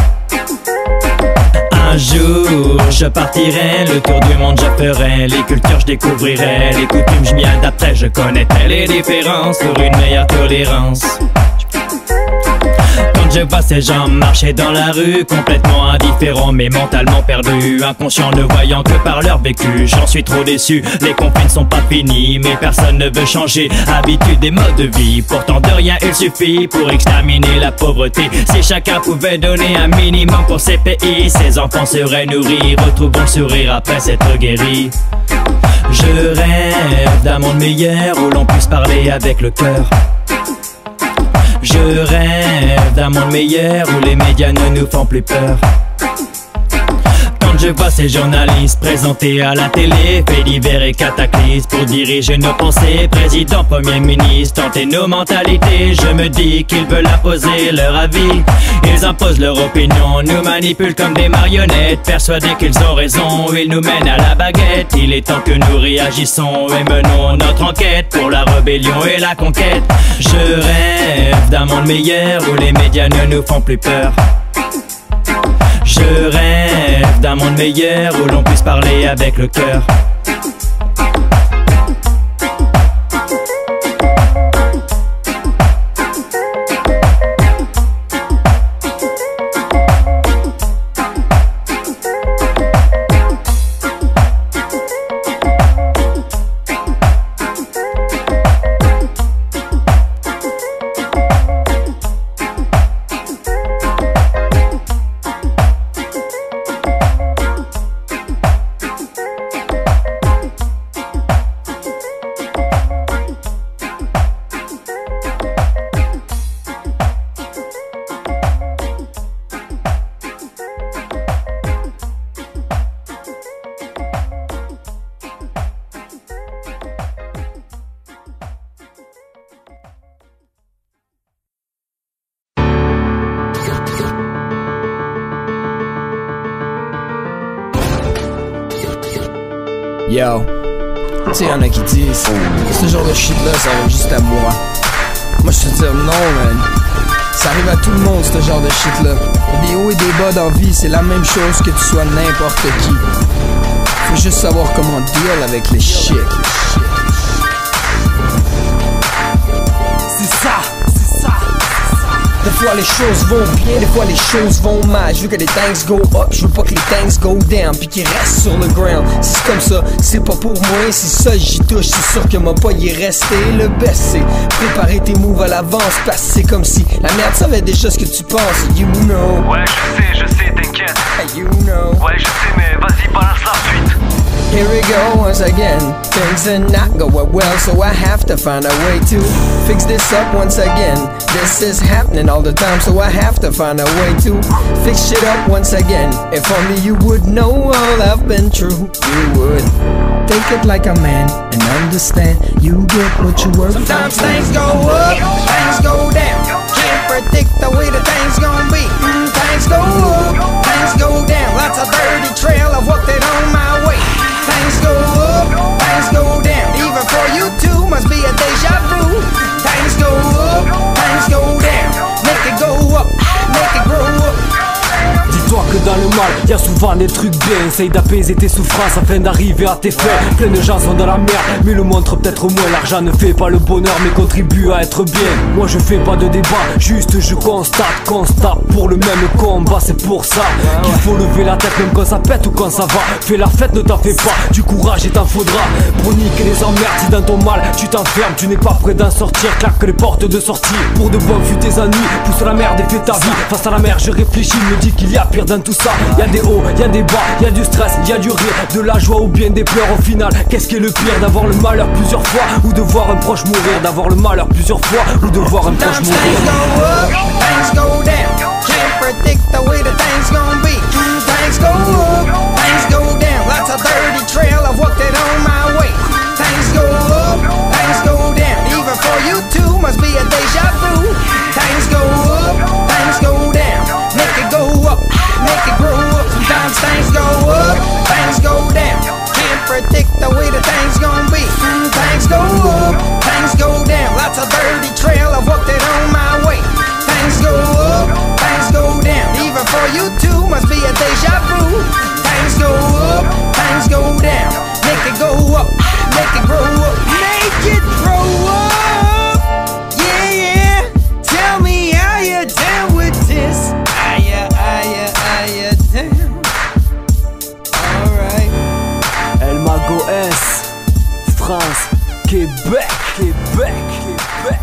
Un jour je partirai, le tour du monde je ferai. Les cultures je découvrirai, les coutumes je m'y adapterai. Je connaîtrai les différences pour une meilleure tolérance. Quand je vois ces gens marcher dans la rue, complètement indifférents mais mentalement perdus, inconscients ne voyant que par leur vécu, j'en suis trop déçu. Les conflits ne sont pas finis mais personne ne veut changer habitude et mode de vie. Pourtant de rien il suffit pour exterminer la pauvreté. Si chacun pouvait donner un minimum pour ces pays, ces enfants seraient nourris, retrouvons le sourire après s'être guéris. Je rêve d'un monde meilleur où l'on puisse parler avec le cœur. Je rêve d'un monde meilleur où les médias ne nous font plus peur. Quand je vois ces journalistes présentés à la télé, faits divers et cataclysmes pour diriger nos pensées, président, premier ministre, tenter nos mentalités, je me dis qu'ils veulent imposer leur avis. Ils imposent leur opinion, nous manipulent comme des marionnettes, persuadés qu'ils ont raison, ils nous mènent à la baguette. Il est temps que nous réagissons et menons notre enquête pour la rébellion et la conquête. Je rêve d'un monde meilleur où les médias ne nous font plus peur. Je rêve d'un monde meilleur où l'on puisse parler avec le cœur. Yo, tu sais, y'en a qui disent ce genre de shit là, ça arrive juste à moi. Moi je te dis non, man. Ça arrive à tout le monde, ce genre de shit là. Des hauts et des bas dans la vie, c'est la même chose que tu sois n'importe qui. Faut juste savoir comment deal avec les shit. C'est ça, c'est ça. Des fois les choses vont bien, des fois les choses vont mal. Je veux que les things go up, je veux pas que les things go down, puis qu'ils restent sur le ground. Si c'est comme ça, c'est pas pour moi. Si ça j'y touche, c'est sûr que mon pas y est resté. Le best c'est préparer tes moves à l'avance, parce que c'est comme si la merde savait déjà ce que tu penses. You know. Ouais je sais, t'inquiète. You know. Ouais je sais mais vas-y balance la suite. Here we go once again. Things are not going well, so I have to find a way to fix this up once again. This is happening all the time, so I have to find a way to fix shit up once again. If only you would know all I've been through, you would take it like a man and understand you get what you work for. Sometimes things go up, things go down. Can't predict the way the things gonna be. Things go up, things go down. Lots of dirty trail, I've walked it on my way. Things go up, things go down. Even for you too, must be a deja vu. Things go up, things go down. Make it go up, make it grow up. Dis-toi que dans le mal, y'a souvent des trucs bien. Essaye d'apaiser tes souffrances afin d'arriver à tes fins. Plein de gens sont dans la merde, mais le montre peut-être moins. L'argent ne fait pas le bonheur, mais contribue à être bien. Moi je fais pas de débat, juste je constate pour le même combat. C'est pour ça qu'il faut lever la tête même quand ça pète ou quand ça va. Fais la fête, ne t'en fais pas, du courage et t'en faudra. Pour niquer les emmerdes, si dans ton mal tu t'enfermes, tu n'es pas prêt d'en sortir, claque les portes de sortie. Pour de bon fut tes ennuis, pousse la merde et fais ta vie. Face à la mer je réfléchis, me dis qu'il y a pire dans tout ça. Y'a des hauts, y'a des bas, y'a du stress, y'a du rire, de la joie ou bien des pleurs. Au final, qu'est-ce qui est le pire? D'avoir le malheur plusieurs fois ou de voir un proche mourir. D'avoir le malheur plusieurs fois ou de voir un proche mourir. Things go up, things go down. Can't predict the way the things gonna be. Things go up, things go down. Lots of dirty trail, I've walked it on my way. Things go up, things go down. Even for you too, must be a deja vu. Things go up, things go down. Make it go up, make it grow up. Sometimes things go up, things go down. Can't predict the way the things gonna be. Things go up, things go down. Lots of dirty trail, I've walked it on my way. Things go up, things go down. Even for you too, must be a deja vu. Things go up, things go down. Make it go up, make it grow up. Make it grow up. Yeah, yeah. Tell me how you down with this. Are you down? Alright. El Mago S, France, Québec, Québec, Québec.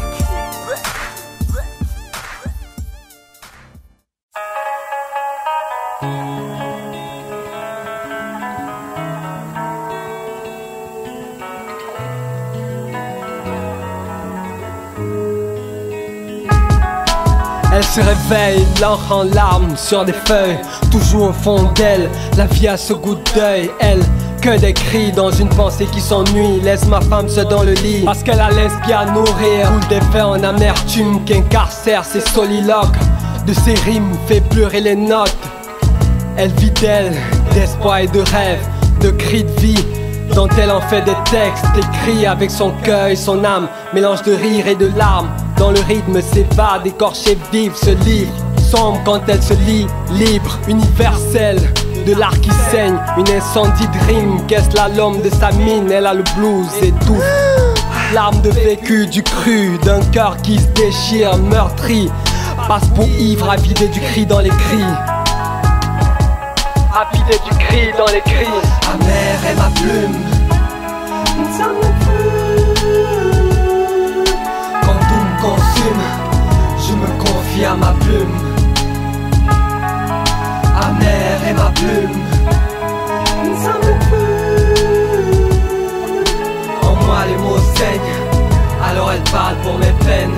Elle se réveille, l'encre en larmes sur des feuilles, toujours au fond d'elle, la vie a ce goût d'œil. Elle, que des cris dans une pensée qui s'ennuie. Laisse ma femme seule dans le lit, parce qu'elle a l'esprit à nourrir. Roule des faits en amertume qu'incarcère ses soliloques. De ses rimes fait pleurer les notes. Elle vit d'elle, d'espoir et de rêve, de cris de vie, dont elle en fait des textes écrits avec son cœur et son âme. Mélange de rire et de larmes, dans le rythme s'évade, écorché vive se livre. Sombre quand elle se lit, libre, universelle, de l'art qui saigne, une incendie de rime, qu'est-ce la l'homme de sa mine, elle a le blues et tout. Larmes de vécu, du cru, d'un cœur qui se déchire, meurtri, passe pour ivre, à vider du cri dans les cris. À vider du cri dans les cris. Amère est ma plume. Quand tout me consume, je me confie à ma plume. Amère est ma plume. En moi les mots saignent, alors elle parle pour mes peines.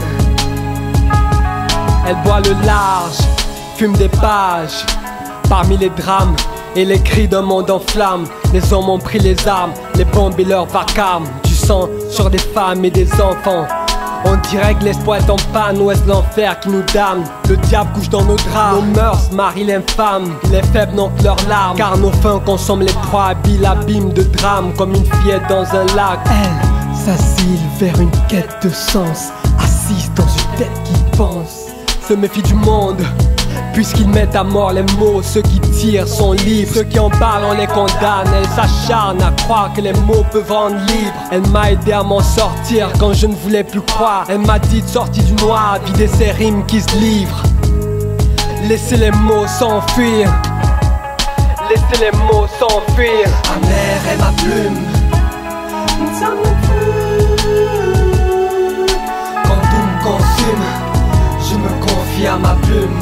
Elle boit le large, fume des pages. Parmi les drames et les cris d'un monde en flammes, les hommes ont pris les armes, les bombes et leur vacarme. Du sang sur des femmes et des enfants. On dirait que l'espoir est en panne, ou est-ce l'enfer qui nous damne? Le diable couche dans nos draps, nos mœurs marient l'infâme. Les faibles n'ont que leurs larmes, car nos fins consomment les proies, habillent l'abîme de drame, comme une fillette dans un lac. Elle s'assile vers une quête de sens, assise dans une tête qui pense. Se méfie du monde, Puisqu'ils mettent à mort les mots, ceux qui tirent sont libres. Ceux qui en parlent, on les condamne. Elle s'acharne à croire que les mots peuvent rendre libre. Elle m'a aidé à m'en sortir quand je ne voulais plus croire. Elle m'a dit de sortir du noir, vider ces rimes qui se livrent. Laissez les mots s'enfuir. Laissez les mots s'enfuir. Amère est ma plume. Quand tout me consume, je me confie à ma plume.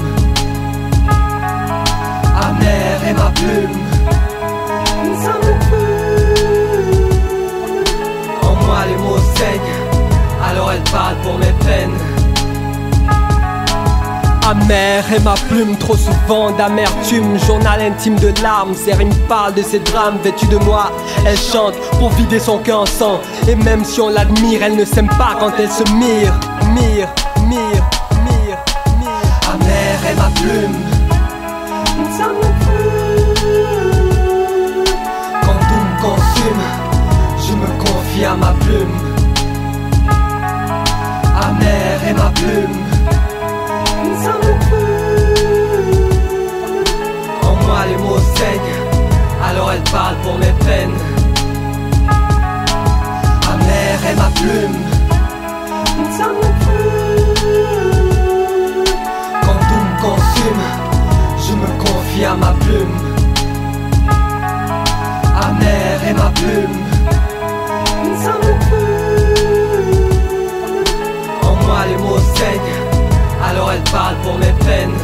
Amère est ma plume. En moi les mots saignent, alors elle parle pour mes peines. Amère est ma plume, trop souvent d'amertume. Journal intime de larmes, ces rimes parlent de ses drames. Vêtue de noir, elle chante pour vider son cœur en sang. Et même si on l'admire, elle ne s'aime pas quand elle se mire. Mire. Amère est ma plume. Quand tout me consume, je me confie à ma plume. Amère est ma plume. En moi les mots saignent, alors elle parle pour mes peines. Amère est ma plume. Quand tout me consume, je me confie à ma plume. Amère est ma plume. En moi les mots saignent, alors elle parle pour mes peines.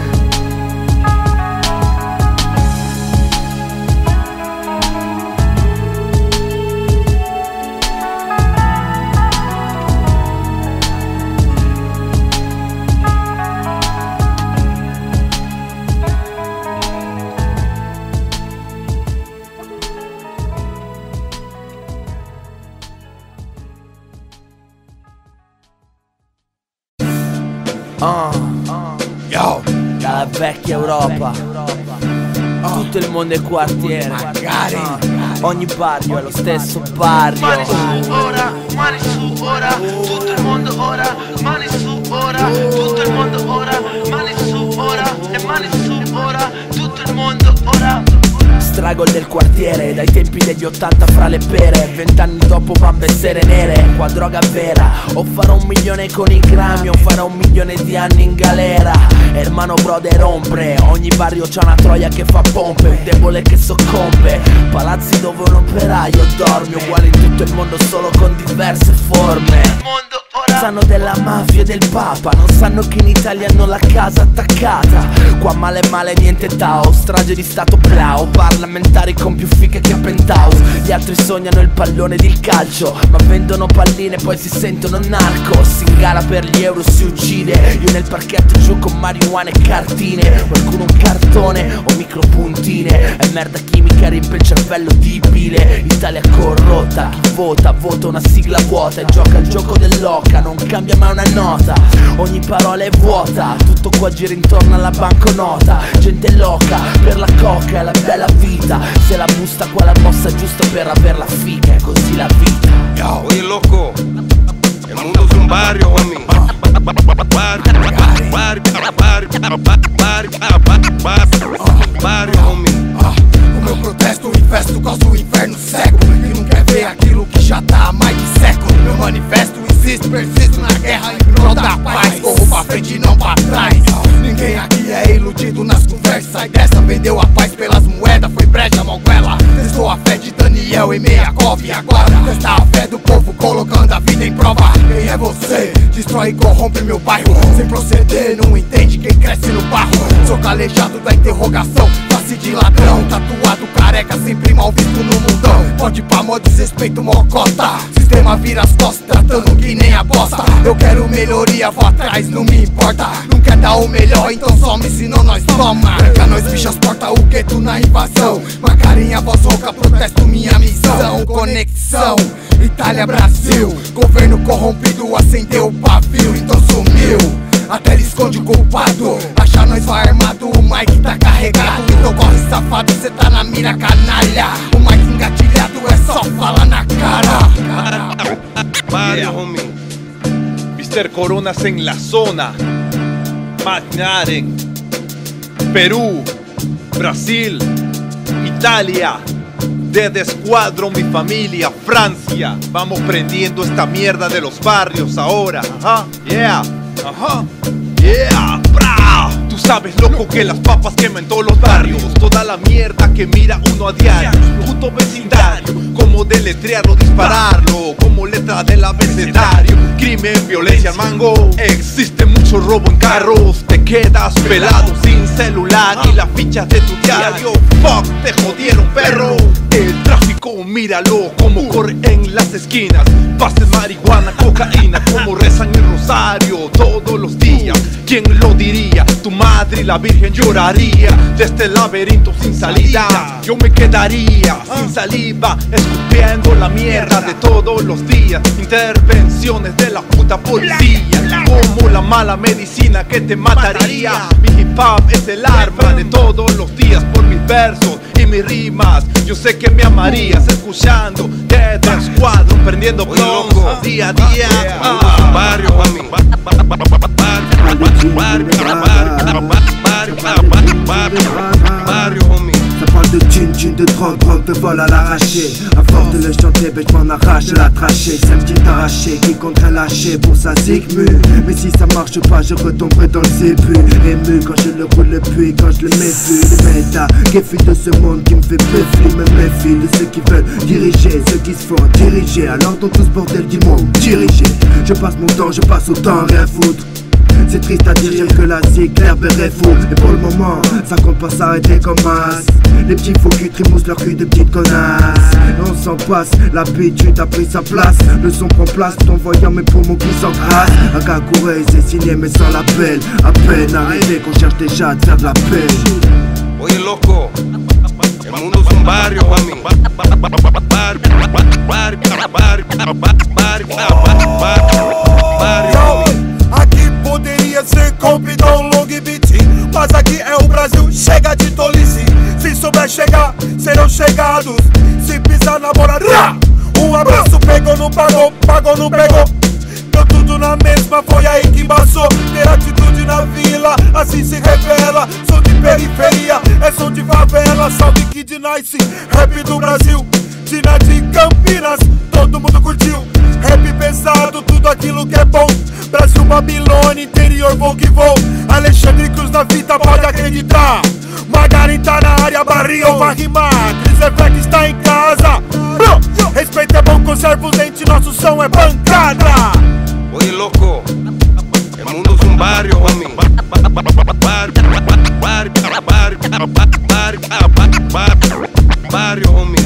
Dalla vecchia Europa, tutto il mondo è quartiere, ogni barrio è lo stesso barrio. Mani su ora, mani su ora, tutto il mondo ora, mani su ora, tutto il mondo ora, mani su ora, e mani su ora, tutto il mondo ora. Struggle del quartiere, dai tempi degli 80 fra le pere. 20 anni dopo bambe e sere nere, qua droga vera. O farò 1 milione con i grammi, o farò 1 milione di anni in galera. Hermano brother ombre, ogni barrio c'ha una troia che fa pompe, un debole che soccombe. Palazzi dove un operaio dorme, uguali in tutto il mondo solo con diverse forme. Sanno della mafia e del papa, non sanno che in Italia hanno la casa attaccata. Qua male niente Tao, strage di stato blau, parlamentari con più fiche che a penthouse. Gli altri sognano il pallone ed il calcio, ma vendono palline e poi si sentono narco. Si ingara per gli euro, si uccide. Io nel parchetto giù con marijuana e cartine, qualcuno un cartone o micropuntine. E merda chimica riempie il cervello di bile. Italia corrotta, chi vota una sigla vuota e gioca il gioco dell'oca, non cambia mai una nota, ogni parola è vuota, tutto qua gira intorno alla banconota. Gente loca per la coca e la bella vita, se la busta qua la mossa giusta per aver la figa, è così la vita. Yo, oye loco, el mundo es un barrio, homie. Barrio, homie. O meu protesto, infesto, causa o inferno cego, que não quer ver aquilo que já tá há mais de século. Meu manifesto, insisto, persisto na guerra em prol da paz. Corro pra frente e não pra trás. Ninguém aqui é iludido nas conversas. Sai dessa, vendeu a paz pelas moedas, foi brecha, malguela. Testou a fé de Daniel e Meiakov. E agora testar a fé do povo, colocando a vida em prova. Quem é você? Destrói e corrompe meu bairro. Sem proceder, não entende quem cresce no barro. Sou calejado da interrogação, face de ladrão. Tatuado, careca, sempre mal visto no mundão. Pode pra mó desrespeito, mocota. Sistema vira as costas, tratando que nem a bosta. Eu quero melhoria, vou atrás, não me importa. Não quer dar o melhor, então some, senão nós toma. Tranca nós, bicha as portas, o gueto na invasão. Macarinha, voz rouca, protesto, minha missão. Conexão, Itália, Brasil. Governo corrompido, acendeu o pavio, então sumiu. Até ele esconde o culpado. Achar nós vai armado, o Mike tá carregado. Então corre safado, cê tá na mira, canalha. O Mike engatilhado é só falar na cara. Barrio, homie. Mr. Coronas en la zona. Magnaren. Perú, Brasil, Italia. Desde Escuadrón, mi familia, Francia. Vamos prendiendo esta mierda de los barrios ahora. Ajá, yeah, ajá, yeah, brah. Tú sabes, loco, que las papas queman todos los barrios. Toda la mierda que mira uno a diario. Puto vecindario, como deletrearlo, dispararlo, como letra del abecedario. Crimen, violencia al mango. Existe mucho robo en carros. Te quedas pelado sin celular y las fichas de tu diario. Fuck, te jodieron, perro. El tráfico, míralo como corre en las esquinas. Pases, marihuana, cocaína, como rezan el rosario todos los días. ¿Quién lo diría? Tu madre y la virgen lloraría de este laberinto sin salida. Yo me quedaría sin saliva, escupiendo la mierda de todos los días. Intervenciones de la puta policía, como la mala medicina que te mataría. Mi hip hop es el arma de todos los días. Por mis versos y mis rimas, yo sé que me amarías escuchando desde Escuadrón, prendiendo blongo día a día. Barrio, mami. Barrio, homie. Ça parle de thunes, de drogue, de vol à l'arraché. À force de le chanter, ben j'm'en arrache la trachée. C'est un petit arraché qui compterait lâcher pour sa zigmu. Mais si ça marche pas, je retomberai dans le zébu. Ému quand je le roule puis quand je le mets plus. Le méta, qui fuit de ce monde qui me fait péfli. Me méfie de ceux qui veulent diriger, ceux qui se font diriger. Alors dans tout ce bordel du monde dirigé, je passe mon temps, je passe au temps, rien foutre. C'est triste à dire, j'aime que la zig, l'herbe est fou. Et pour le moment, ça compte pas s'arrêter comme masse. Les petits faux culs trimoussent leur cul de petites connasses. Et on s'en passe, l'habitude a pris sa place. Le son prend place, t'envoyant mes poumons qui s'encrassent. Akakure, c'est signé mais sans l'appel. À peine arrivé qu'on cherche déjà à te faire de la peine. Oye, loco, el mundo es un barrio, mami. Aqui poderia ser Compidão, Long Beach, mas aqui é o Brasil, chega de tolice. Se souber chegar, serão chegados. Se pisar na bola, um abraço, pegou, não pagou, pagou, não pegou. Deu tudo na mesma, foi aí que embaçou. Ter atitude na vila, assim se revela. Sou de periferia, é som de favela. Salve Kid Nice, rap do Brasil. Tina de Campinas, todo mundo curtiu. Rap pesado, tudo aquilo que é bom. Brasil, Babilônia, interior, vou que vou. Alexandre Cruz na vida, pode acreditar. Magarin tá na área, Barrio vai rimar. Cris Efex está em casa. Respeito é bom, conserva os dentes, nosso som é bancada. Oye, loco, el mundo es un barrio, mami. Barrio, homie.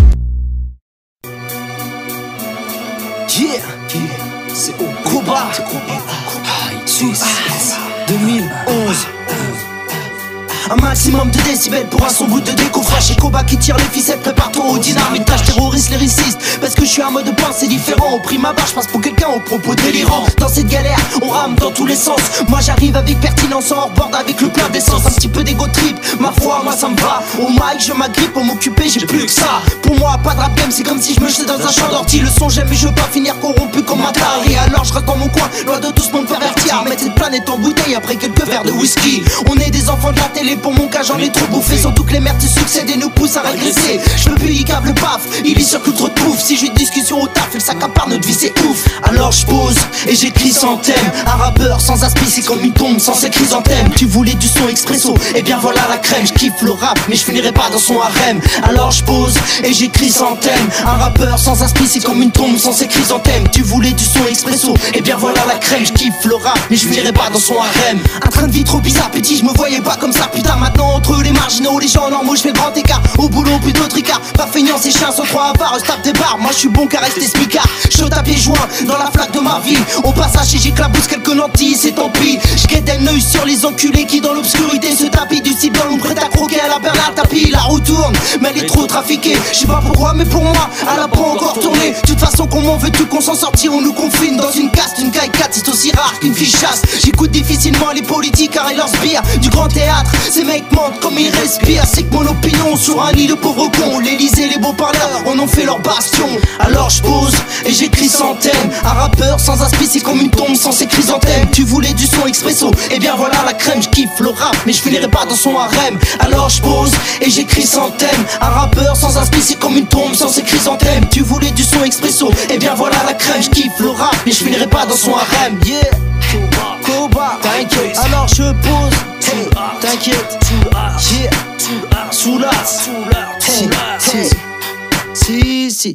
Yeah, c'est au Cobra, Suisse, 2011. Un maximum de décibels pour un son bout de décoffrage. Chez Koba qui tire les ficelles, prépare-toi au dynamitage. Terroriste lyriciste, parce que je suis un mode de pensée différent. Au prime abord, je passe pour quelqu'un aux propos délirants. Dans cette galère, on rame dans tous les sens. Moi j'arrive avec pertinence, en hors-bord avec le plein d'essence. Un petit peu d'égo trip, ma foi, moi ça me va. Au mic, je m'agrippe, pour m'occuper, j'ai plus que ça. Pour moi, pas de rap game, c'est comme si je me jetais dans un champ d'ortie. Le son j'aime, mais je veux pas finir corrompu comme un taré. Alors je reste dans mon coin, loin de tout ce monde pervertir. Mettre cette planète en bouteille après quelques verres de whisky. On est des enfants de la télé, pour mon cas j'en ai trop bouffé. Surtout que les merdes succèdent et nous poussent à régresser. Je peux plus y câble paf, il y circule trop de pouf. Si j'ai une discussion au taf, il s'accapare notre vie c'est ouf. Alors je pose et j'écris sans thème. Un rappeur sans aspi c'est comme une tombe sans ses chrysanthèmes. Tu voulais du son expresso, et bien voilà la crème. Je kiffe le rap mais je finirai pas dans son harem. Alors je pose et j'écris sans thème. Un rappeur sans aspi c'est comme une tombe sans ses chrysanthèmes. Tu voulais du son expresso, et bien voilà la crème. Je kiffe le rap mais je finirai pas dans son harem. Un train de vie trop bizarre, petit je me voyais pas comme ça. Putain maintenant entre les marginaux, les gens normaux, je fais le grand écart. Au boulot, plus d'autres écarts. Pas feignant, ces chiens sont trop avares. Je tape des barres, moi je suis bon qu'à rester smicard. Je tape les joints dans la flaque de ma vie. Au passage, j'éclabousse quelques lentilles, c'est tant pis. Je guette un œil sur les enculés qui dans l'obscurité se tapent du cible dans l'ombre prêt à croquer à la Bernard tapis. La roue tourne, mais elle est trop trafiquée. Je sais pas pourquoi, mais pour moi, elle a pas encore tourné. De toute façon, comment veux-tu qu'on s'en sortir? On nous confine dans une caste, une caille 4, c'est aussi rare qu'une fille chasse. J'écoute difficilement les politiques car ils leur spirent du grand théâtre. Ces mecs mentent comme ils respirent. C'est que mon opinion sur un lit de pauvres cons. L'Élysée, les beaux parleurs, on en fait leur bastion. Alors je pose et j'écris sans thème. Un rappeur sans aspi, c'est comme une tombe sans ses chrysanthèmes. Tu voulais du son expresso, et bien voilà voilà la crème. Je kiffe le rap mais je finirai pas dans son harem. Alors je pose et j'écris sans thème. Un rappeur sans inspi c'est comme une tombe sans ses chrysanthèmes. Tu voulais du son expresso, et bien voilà la crème. Je kiffe le rap mais je finirai pas dans son harem. Yeah, Koba, t'inquiète. Alors je pose, hey, t'inquiète. Yeah, sous la, hey, hey, si.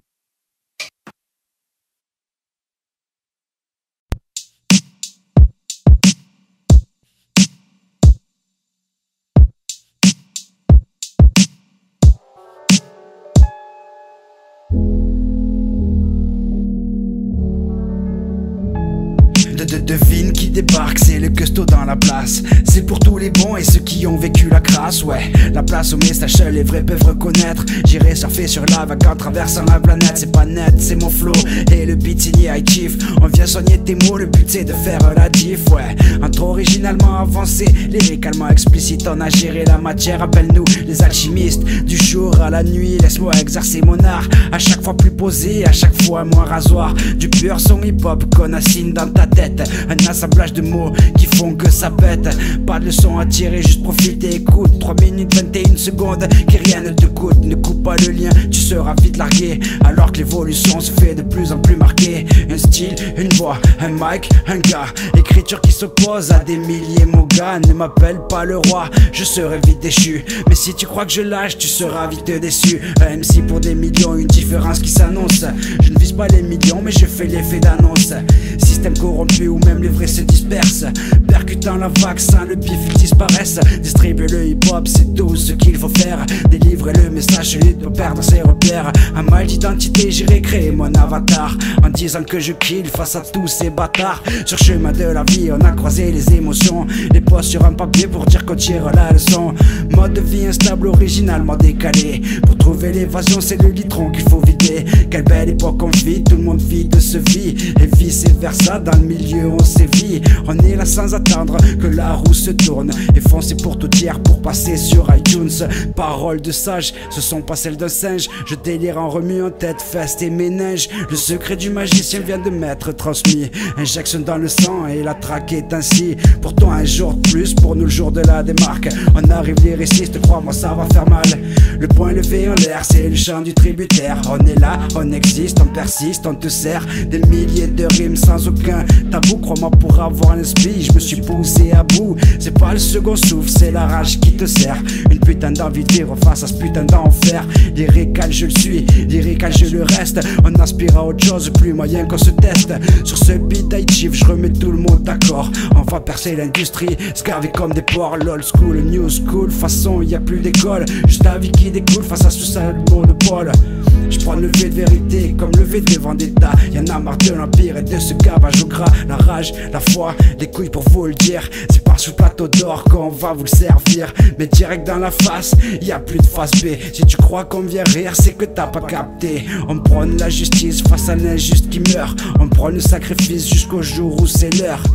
Devine qui débarque, c'est le custo dans la place. C'est pour tous les bons et ceux qui ont vécu la crasse. Ouais, la place au message seul les vrais peuvent reconnaître. J'irai surfer sur la vague en traversant la planète. C'est pas net, c'est mon flow et le beat signé High Chief. On vient soigner tes mots, le but c'est de faire la diff. Ouais, un trop originalement avancé, lyricalement explicite. On a géré la matière, appelle-nous les alchimistes. Du jour à la nuit, laisse-moi exercer mon art. À chaque fois plus posé, à chaque fois moins rasoir. Du pur son hip-hop qu'on assine dans ta tête. Un assemblage de mots qui font que ça pète. Pas de leçon à tirer, juste profite et écoute. 3 minutes 21 secondes, qui rien ne te coûte. Ne coupe pas le lien, tu seras vite largué. Alors que l'évolution se fait de plus en plus marquée. Un style, une voix, un mic, un gars. Écriture qui s'oppose à des milliers. Mon gars, ne m'appelle pas le roi, je serai vite déchu. Mais si tu crois que je lâche, tu seras vite déçu. Un MC pour des millions, une différence qui s'annonce. Je ne vise pas les millions, mais je fais l'effet d'annonce. Système corrompu où même les vrais se dispersent. Percutant la vague sans le bif ils disparaissent. Distribuer le hip hop c'est tout ce qu'il faut faire. Délivrer le message celui de perdre ses repères. Un mal d'identité j'irai créer mon avatar. En disant que je kill face à tous ces bâtards. Sur chemin de la vie on a croisé les émotions. Les posts sur un papier pour dire qu'on tire la leçon. Mode de vie instable originalement décalé. Pour trouver l'évasion c'est le litron qu'il faut vider. Quelle belle époque on vit, tout le monde vit de ce vie. Et vice versa dans le milieu on sévit. On est là sans attendre que la roue se tourne. Et foncez pour tout dire pour passer sur iTunes. Paroles de sage, ce sont pas celles d'un singe. Je délire en remuant tête, feste et méninge. Le secret du magicien vient de m'être transmis. Injection dans le sang et la traque est ainsi. Pourtant un jour de plus pour nous le jour de la démarque. On arrive lyriciste, crois-moi ça va faire mal. Le poing levé en l'air, c'est le chant du tributaire. On est là, on existe, on persiste, on te sert des milliers de rimes sans aucun tabou. Crois-moi pour avoir un esprit, je me suis poussé à bout. C'est pas le second souffle, c'est la rage qui te sert. Une putain d'envie de vivre face à ce putain d'enfer. Lyrical je le suis, lyrical je le reste. On aspire à autre chose, plus moyen qu'on se teste. Sur ce beat High Chief, je remets tout le monde d'accord. On va percer l'industrie, scaver comme des porcs. L'old school, new school, façon y a plus d'école. Juste la vie qui découle face à ce sale monopole. Je prends le V de vérité comme le V de vendetta. Y'en a marre de l'empire et de ce gavage au gras. La rage, la foi, les couilles pour vous le dire. C'est par sous plateau d'or qu'on va vous le servir. Mais direct dans la face, y a plus de face B. Si tu crois qu'on vient rire, c'est que t'as pas capté. On prône la justice face à l'injuste qui meurt. On prône le sacrifice jusqu'au jour où c'est l'heure.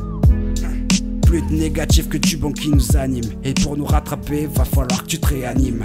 Plus de négatif que du bon qui nous anime. Et pour nous rattraper, va falloir que tu te réanimes.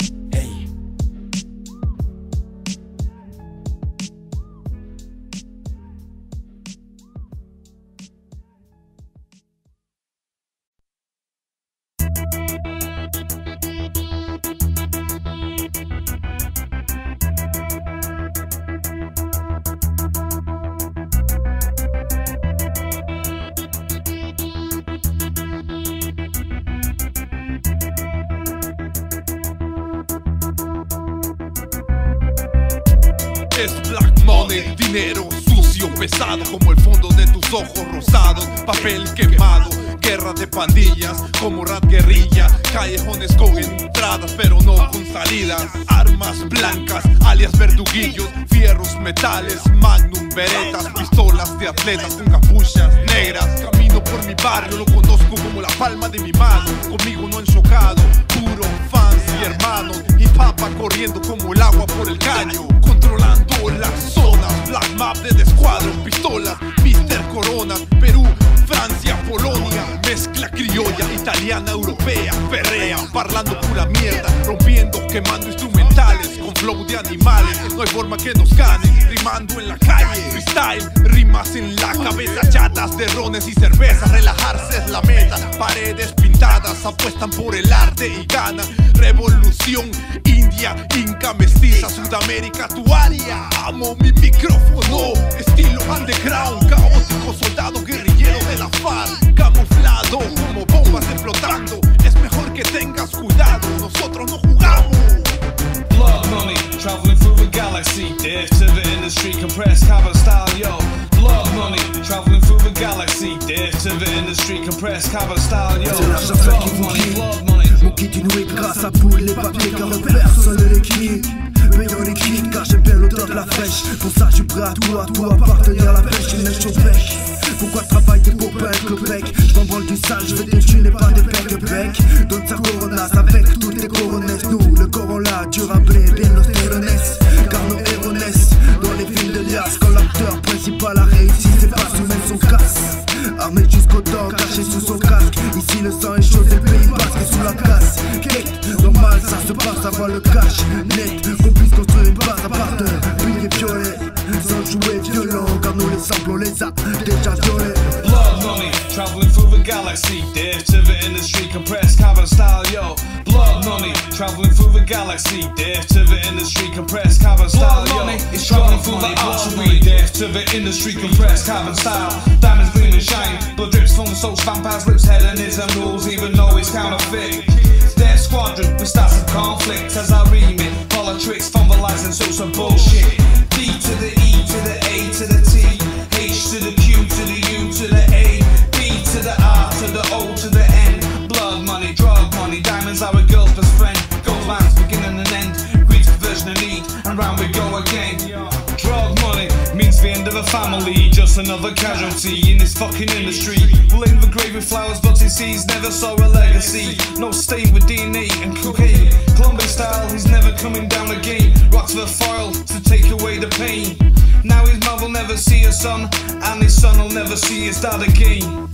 Es black money, dinero sucio, pesado como el fondo de tus ojos rosados. Papel quemado, guerra de pandillas como rap guerrilla. Callejones con entradas pero no con salidas. Armas blancas, alias verduguillos. Fierros, metales, magnum, beretas. Pistolas de atletas con capuchas negras. Camino por mi barrio, lo conozco como la palma de mi mano. Conmigo no han chocado, puro fans y hermanos. Y papa corriendo como el agua por el caño. Controlando las zonas, black map de descuadro. Pistolas, Mr. Corona, Perú, Francia, Polonia. Mezcla criollo criolla, italiana, europea, perrean, parlando pura mierda, rompiendo, quemando instrumentales, con flow de animales. No hay forma que nos ganen, rimando en la calle. Freestyle, rimas en la cabeza, chatas de rones y cervezas. Relajarse es la meta, paredes pintadas, apuestan por el arte y ganan. Revolución, India, Inca, mestiza, Sudamérica, tu área. Amo mi micrófono, estilo underground, caótico, soldado guerrillero de la FARC, camuflado como bombas explotando. Es mejor que tengas cuidado, nosotros no jugamos. Blood money, traveling through the galaxy, death to the industry, compressed cover style, yo. Blood money, traveling through the galaxy, death to the industry, compressed cover style, yo. Blood money. On quitte une whip grâce à poule, les papiers car personne ne les quitte. Payons les quittes car j'aime bien l'odeur de la fraîche. Pour ça je suis prêt à tout appartenir à la pêche, une mèche au bec. Pourquoi travailler tes copains avec le bec? Je m'en branle du sale, je veux des thunes et pas des bec. Donne sa coronas avec toutes les coronesses. Nous, le corona, durable, bien los terrones. Car nos héros naissent dans les films de liasse. Quand l'acteur principal a réussi, ses passes humaines sont casses. Armé jusqu'au temps, caché sous son casque. Ici le sang est chaud, c'est le pays basque sous la casse. Kate, normal, ça se passe avant le cash. Net, qu'on puisse construire une base à part de billets violets. Sans jouer violent, car nous les samples on les a déjà violés. Blood money, traveling through the galaxy, death to the industry, compressed cover style, yo. Blood money, traveling through the galaxy, death to the industry, compressed cover style, yo. It's traveling through the artery, death to the industry, compressed carbon style. Diamonds gleam and shine, blood drips from the soul's vampires, rips hedonism rules, even though it's counterfeit. Death squadron, we start some conflict as I remit, politics, fumble license, so some bullshit. D to the E to the A to the T, H to the Q to the U to the A, B to the R to the O to the N. Blood money, drug money, diamonds are a girl's best friend. Gold lands, beginning and end, greed's perversion and need, and round we go again. Drug money means the end of a family, just another casualty in this fucking industry. We'll in the grave with flowers, but he sees never saw a legacy. No stain with DNA and cocaine. Columbus style, he's never coming down again. Rocks the foil to take away the pain. Now his mother will never see his son, and his son will never see his dad again.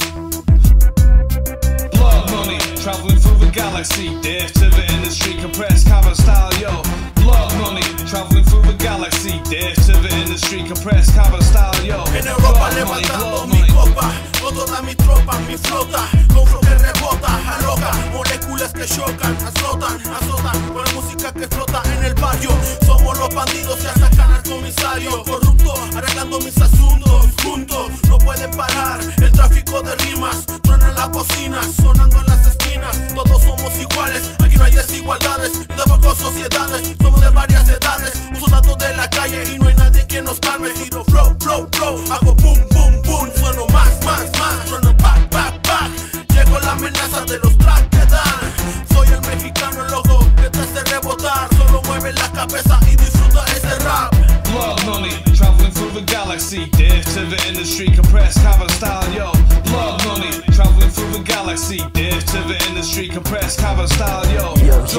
Blood money, traveling through the galaxy, death to the industry, compressed cover style, yo. Blood money, traveling through the galaxy, death to the industry, compressed cover style, yo. En Europa levantando mi copa, con toda mi tropa, mi flota, con flow que rebota, aloca, moléculas que chocan, azotan, con la música que flota en el barrio. Somos los bandidos que sacan al comisario, corrupto, arreglando mis asuntos, juntos, no pueden parar, el tráfico de rimas, truena en las bocinas, sonando en las esquinas, todos somos iguales, aquí no hay desigualdades, tampoco sociedades, somos de varias edades, uso datos de la calle y no hay nadie que nos calme, tiro flow, hago boom, boom, boom, sueno más, sueno back, llego la amenaza de los tracks que dan, soy el mexicano loco que te hace rebotar, solo mueve la cabeza y disfruta ese rap. Blood money, traveling through the galaxy, death to the industry, compressed cover style, yo. Blood money, traveling through the galaxy, death to the industry, compressed cover style, yo.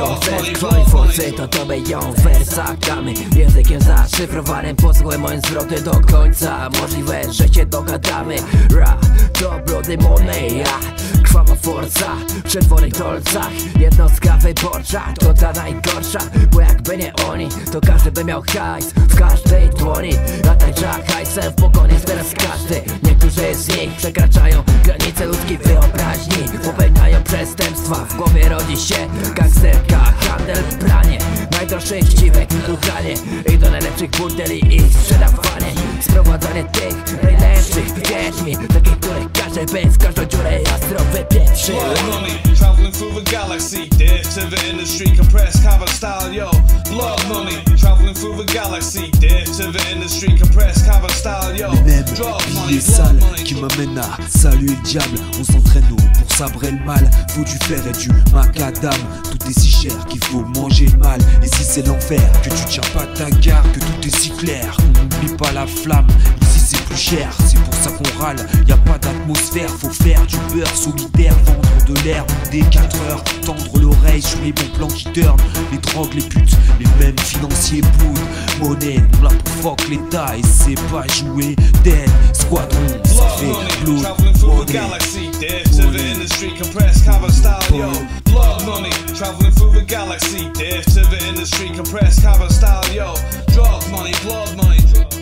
Force to tobie ją wersakamy. Językiem zaszyfrowanym posłuchaj moje zwroty do końca. Możliwe, że się dogadamy. Ra, dobro demony, krwawa forca w czerwonych dolcach. Jednostka wyborcza to ta najgorsza, bo jakby nie oni, to każdy by miał hajs w każdej dłoni. A tańcza hajsem w pogonie teraz każdy. Niektórzy z nich przekraczają granice ludzkiej wyobraźni, popełniają przestępstwa, w głowie rodzi się gangsterka, handel, pranie najdroższych chciwek, uchranie i do najlepszych burdeli ich sprzedawanie, sprowadzanie tych najlepszych wiedźmi, takich, których każdy by w każdą dziurę ostro wypieprzy. Blood money, traveling through the galaxy, death to the industry, compressed cover style, yo. Blood money, traveling through the galaxy, death to the industry, compressed cover style, yo. Les mêmes billets sales qui m'amènent à saluer le diable. On s'entraîne pour sabrer le mal, faut du fer et du macadam. Tout est si cher qu'il faut manger le mal. Et si c'est l'enfer, que tu tiens pas ta gare, que tout est si clair, qu'on n'oublie pas la flamme. Ici c'est plus cher, c'est pour ça qu'on râle. Y a pas d'atmosphère, faut faire du beurre solitaire, vendre de de l'herbe dès 4 heures. Tendre l'oreille sur les bons plans qui turnent. Les drogues, les putes, les mêmes financiers poudre. Monnaie, nous la provoque l'État et c'est pas jouer. Dead, squadron, ça fait blood. Blood money, traveling through the galaxy. Death to the industry, compressed cover style, yo. Drug money, blood money.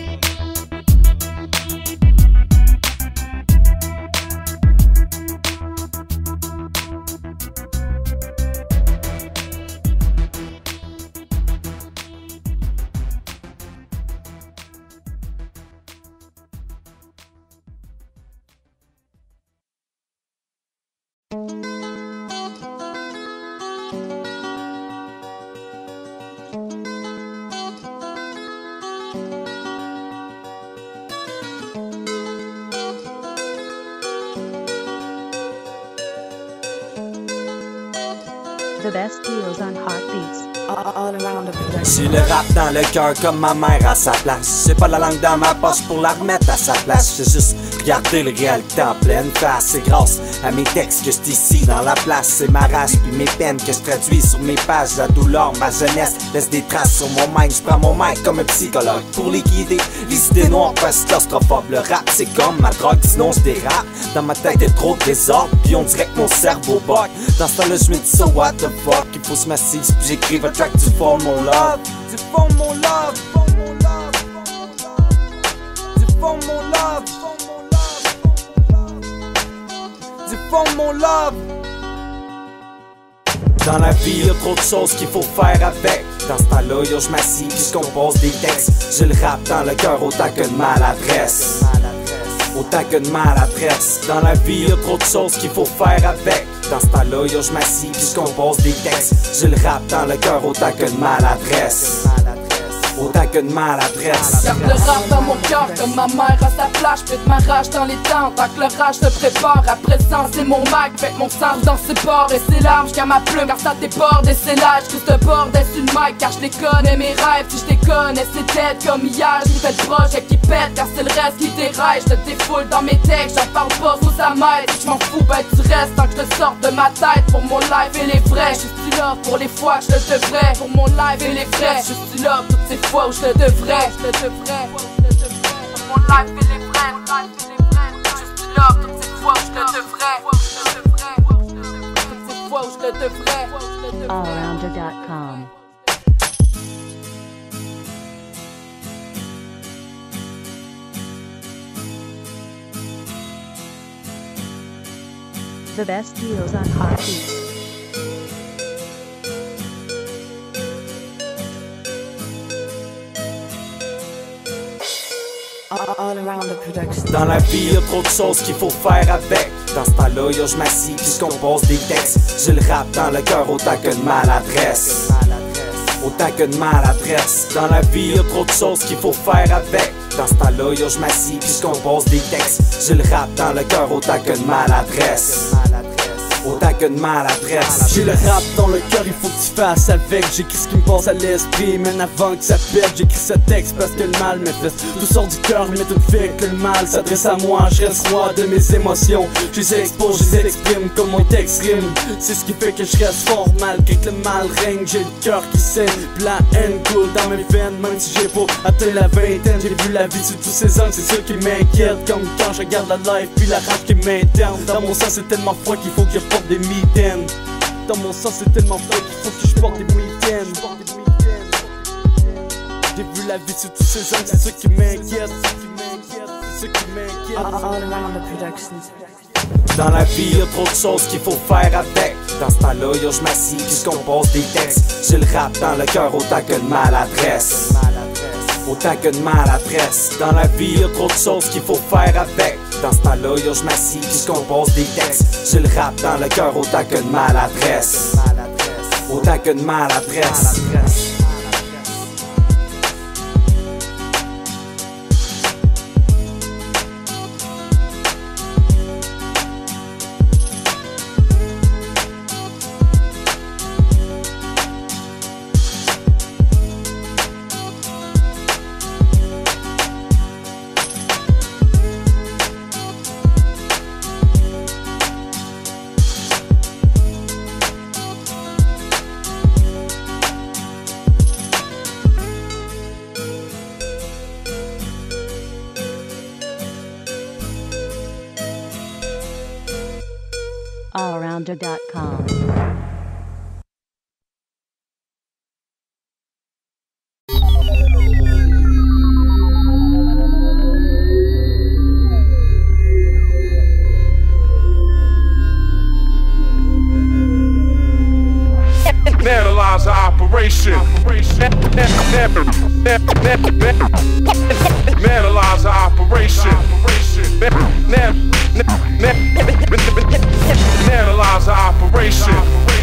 The best deals on Heartbeats. All around the production. J'ai le rap dans le cœur comme ma mère à sa place. J'ai pas la langue dans ma poche pour la remettre à sa place. J'ai juste regardé le réalité en pleine face. C'est grâce à mes textes que j'étais ici dans la place. C'est ma rage puis mes peines que je traduis sur mes pages. La douleur, ma jeunesse laisse des traces sur mon mind. Je prends mon mic comme un psychologue pour liquider les idées noires parce claustrophobe. Le rap c'est comme ma drogue, sinon je dérape. Dans ma tête y'a trop de désordre puis on dirait que mon cerveau bug. Dans ce temps-là je me dis so what the fuck. Il faut se m'assise puis j'écrive un track du fond de mon love. Du fond de mon love. Du fond de mon love. Du fond de mon love. Dans la vie y'a trop de choses qu'il faut faire avec. Dans ce temps-là yo j'massis puis j'compose des textes. J'ai le rap dans le cœur autant que de maladresse. Autant que de maladresse. Dans la vie y'a trop de choses qu'il faut faire avec. Dans ce temps-là yo j'massis puis j'compose des textes. J'ai le rap dans le cœur autant que de maladresse. Autant que de maladresse. Garde le rap dans mon cœur comme ma mère à sa plage. Pète ma rage dans les temps tant que le rage se prépare. À présent c'est mon mag, fait mon sang dans ses pores. Et ses larmes jusqu'à ma plume car ça déborde des célages. Que ce bordel sur le mic car je les connais mes rêves. Si je les connais c'est tête comme hier. J'ai fait le projet qui pète car c'est le reste qui déraille. Je te défoule dans mes textes, j'en parle pas sous sa main. Je m'en fous ben du reste tant que je te sorte de ma tête. Pour mon live et les vrais, je suis là pour les fois que je le devrais. Pour mon live et les vrais, je suis là toutes ces fois où je le devrais. Pour mon live et les vrais, je suis là toutes ces fois où je le devrais. Toutes ces fois où je le devrais. Allrounder.com. The best deals on Heartbeats. All around the production. Dans la vie y'a trop de choses qu'il faut faire avec. Dans ce temps-là yo j'massis puis j'compose des textes. J'ai le rap dans le cœur autant que de maladresse. Autant que de maladresse. Dans la vie y'a trop de choses qu'il faut faire avec. Dans ce temps-là yo j'massis puis j'compose des textes. J'ai le rap dans le cœur autant que de maladresse. Autant que de maladresse. J'ai le rap dans le cœur, il faut que tu fasses avec. J'écris ce qui me passe à l'esprit, même avant que ça pète. J'écris ce texte parce que le mal me fait. Tout sort du cœur, mais tout fait que le mal s'adresse à moi. Je reste roi de mes émotions. Je les expose, je les exprime comme mon texte rime. C'est ce qui fait que je reste fort malgré que le mal règne. J'ai le cœur qui saigne, pis la haine coule dans mes veines. Même si j'ai pas atteint la vingtaine, j'ai vu la vie sous tous ces angles, c'est ça qui m'inquiète. Comme quand je regarde la life, puis la rage qui m'interne. Dans mon sens c'est tellement froid qu'il faut que je porte des mitaines. Dans mon sens c'est tellement froid qu'il faut que je porte des mitaines. J'ai vu la vie sous tous ces angles, c'est ça qui m'inquiète. C'est ça qui m'inquiète. All around the production. Dans la vie y'a trop de choses qu'il faut faire avec. Dans ce temps-là yo j'massis puis j'compose des textes. J'ai le rap dans le cœur autant que de maladresse. Autant que de maladresse. Dans la vie y'a trop de choses qu'il faut faire avec. Dans ce temps-là yo j'massis puis j'compose des textes. J'ai le rap dans le cœur autant que de maladresse. Autant que de maladresse. BestDJ.com. Analyze the operation. Analyze the operation. Analyze the operation.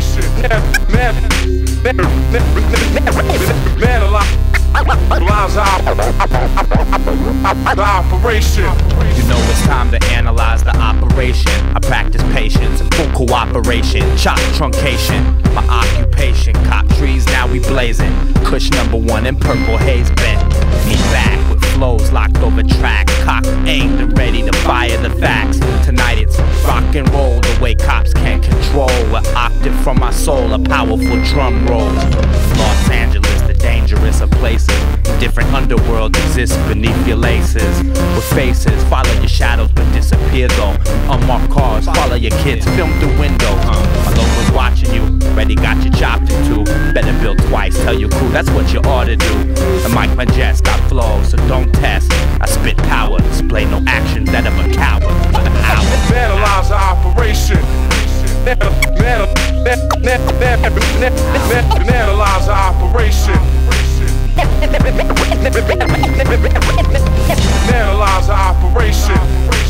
The operation. You know it's time to analyze the operation. I practice patience and full cooperation. Chop truncation, my occupation. Cop trees, now we blazing. Kush #1 and purple haze bent. Me back with flows locked over tracks. Cocked, aimed and ready to fire the facts. Tonight it's rock and roll the way cops can't control. An octave from my soul, a powerful drum roll. Los Angeles, the dangerous of places. Different underworld exists beneath your laces. With faces, follow your shadows but disappear though. Unmarked cars, follow your kids, film through windows. My locals watching you, ready got you chopped in two. Better build twice, tell your crew that's what you ought to do. And Mike Majest got flow, so don't test. I spit power, display no actions that of a coward. Analyze the operation. Analyze the operation. Analyze the operation.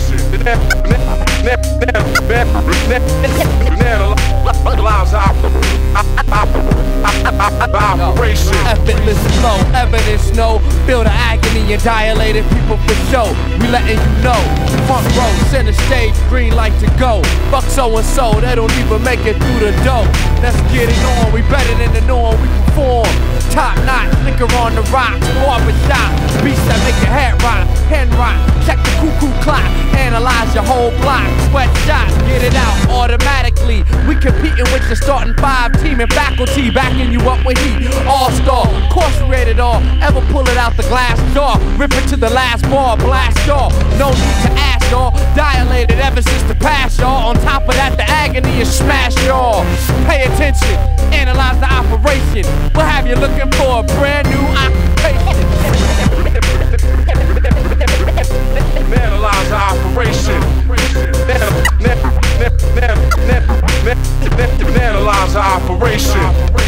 Effortless flow, evidence no. Feel the agony and dilated people for show. We letting you know. Front row, center stage, green light to go. Fuck so and so, they don't even make it through the door. Let's get it on, we better than the norm, we perform. Top notch, liquor on the rocks, barbershop. Beats that make your head rock, hand rock. Check the cuckoo clock, analyze your whole block. Sweatshop, get it out automatically. We competing with your starting 5 team and faculty, backing you up with heat. All-star, course rated all. Ever pull it out the glass jaw, rip it to the last bar, blast y'all. No need to ask y'all, dilated ever since the past y'all. On top of that, the agony is smash y'all. Pay attention, analyze the operation. We'll have you looking for a brand new occupation. Analyze the operation. Analyze the operation.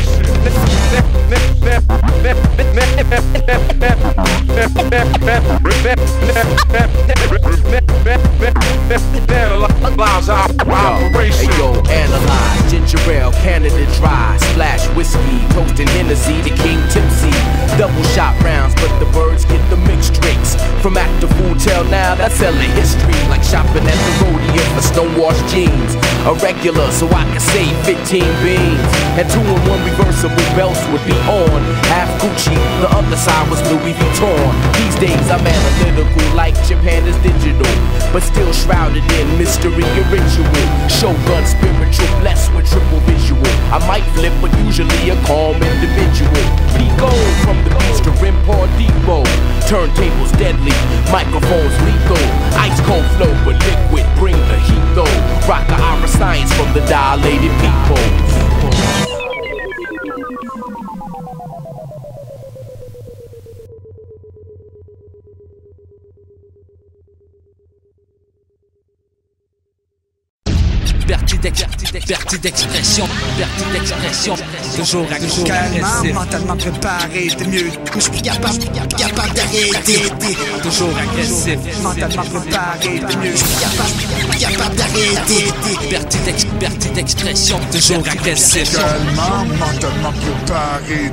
Hey yo, analyze, ginger ale, Canada Dry, splash whiskey, toasting Hennessy, the king tipsy. Double shot rounds, but the birds get the mixed drinks. From active food till now, that's selling history. Like shopping at the rodeo for stonewashed jeans. A regular, so I can save 15 beans. And 2-in-1 reversible belts would be on. Half Gucci, the other side was Louis Vuitton. These days I'm analytical, like Japan is digital, but still shrouded in mystery and ritual. Shogun spiritual, blessed with triple visual. I might flip, but usually a calm individual. Be gold from the beach to Rimpar Depot. Turntables deadly, microphones lethal. Ice cold flow, but liquid, bring the heat though. Rock the aura science from the dilated people. Liberté d'expression, toujours agressif. Mentalement préparé, t'es mieux. Je suis capable d'arrêter. Toujours agressif. Mentalement préparé, t'es mieux. Je suis capable d'arrêter. Liberté d'expression, toujours agressif. Mentalement préparé.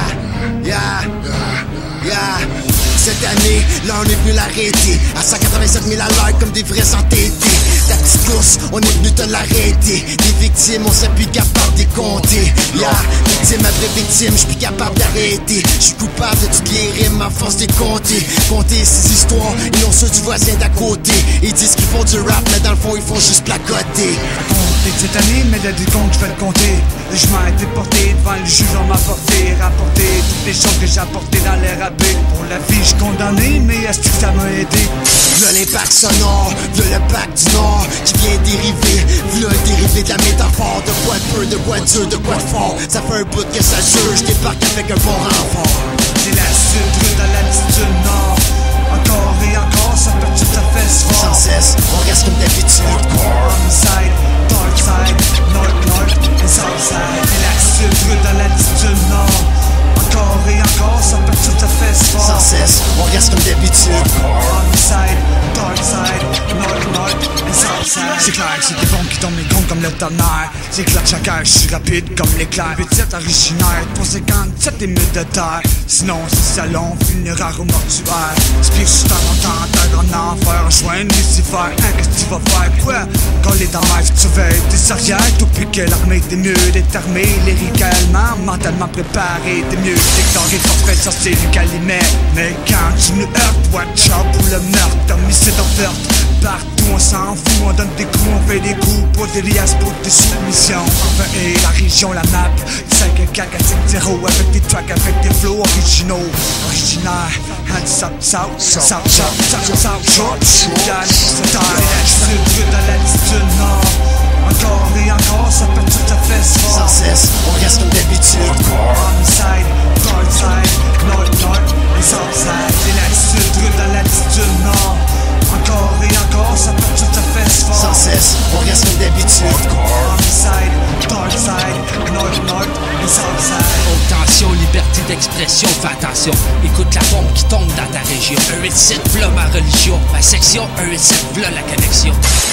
Cette année, là on est venu l'arrêter. À 187 000 à l'heure comme des vrais entêtés. Ta petite course, on est venu te l'arrêter. Des victimes, on serait plus capable de les compter. Victime après victime, je suis plus capable d'arrêter. Je suis coupable de toutes les rimes à force de les compter. Compter ces histoires, ils ont ceux du voisin d'à côté. Ils disent qu'ils font du rap, mais dans le fond ils font juste placoter. Compter cette année, mais de du compte, je vais le compter. Je m'ai été porté devant le juge, on m'a porté. Rapporté toutes les choses que j'ai apportées dans les rabais. Pour la vie, je condamné, mais est-ce que ça m'a aidé? V'là l'impact sonore, v'là le pack du Nord qui vient dériver, v'là le dérivé de la métaphore. De quoi de peu, de quoi de dur, de quoi de fort. Ça fait un bout que ça jure, je débarque avec un bon renfort. C'est la sud dans l'altitude nord. Encore et encore, ça peut tout à fait se voir. Sans cesse, on reste comme d'habitude. Homicide, dark side, north, et south side. C'est la sud dans l'altitude nord. Encore et encore, ça peut tout à fait se voir. Sans cesse, on reste comme d'habitude. Homicide, dark side, north, et south side. C'est clair que c'est des bombes qui tombent mes gonds comme le tonnerre. C'est clair que chaque heure, je suis rapide comme l'éclair. Petite originaire, pour 57 émules de terre. Sinon, c'est salon, funéraire au mortuaire. Spire, je suis en terre en enfer. Rejoindre Lucifer, qu'est-ce que tu vas faire? Quoi? Coller dans ma vie, tu veux tes arrières. Tout plus que l'armée, t'es mieux déterminé. Lyricalement, mentalement préparé, t'es mieux déclaré. Forfait, ça c'est le calimet. Mais quand tu nous heurtes, watch out pour le meurtre. Homicide en perte. Partout on s'en fout, on donne des coups, on fait des coups. Pour des liasses, pour des soumissions. Enfin, et la région, la map 5-4-4-5-0 avec des tracks, avec des flows originaux. Originaire, hands up, south, south, south, south, south, short, Yann, c'est tard. La sud dans l'altitude nord. Encore et encore, ça peut tout à fait se voir. Sans cesse, on reste comme d'habitude. Homicide, dark side, north, et south side. C'est la sud dans l'altitude nord. Encore et encore, ça peut tout à fait se voir. Sans cesse, on reste comme d'habitude. Homicide, dark side, north, et south side. Haute tension, liberté d'expression, fais attention. Écoute la bombe qui tombe dans ta région. 187, v'là ma religion. Ma section, 187, v'là la connexion.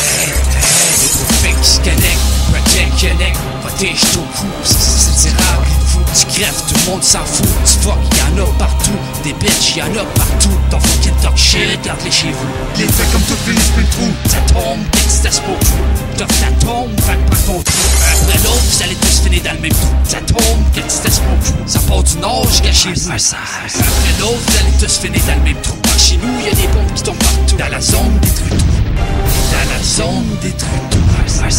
Les groupes qui se connectent, Project Connect, protège ton cou, c'est rare, fou, tu crèves, tout le monde s'en fout, tu fuck, y'en a partout, des bitches, y'en a partout, ton fucking talk shit, garde-les chez vous. Les faits comme tout finissent plus le trou. Ça tombe, qu'est-ce que c'est pour vous? T'offres ta tombe, fait pas ton trou. Après l'autre, vous allez tous finir dans le même trou. Ça tombe, qu'est-ce que c'est pour vous? Ça part du nord jusqu'à chez vous. Après l'autre, vous allez tous finir dans le même trou. Chez nous, y'a des bombes qui tombent partout. Dans la zone des trous. Dans la zone des trous. Dans la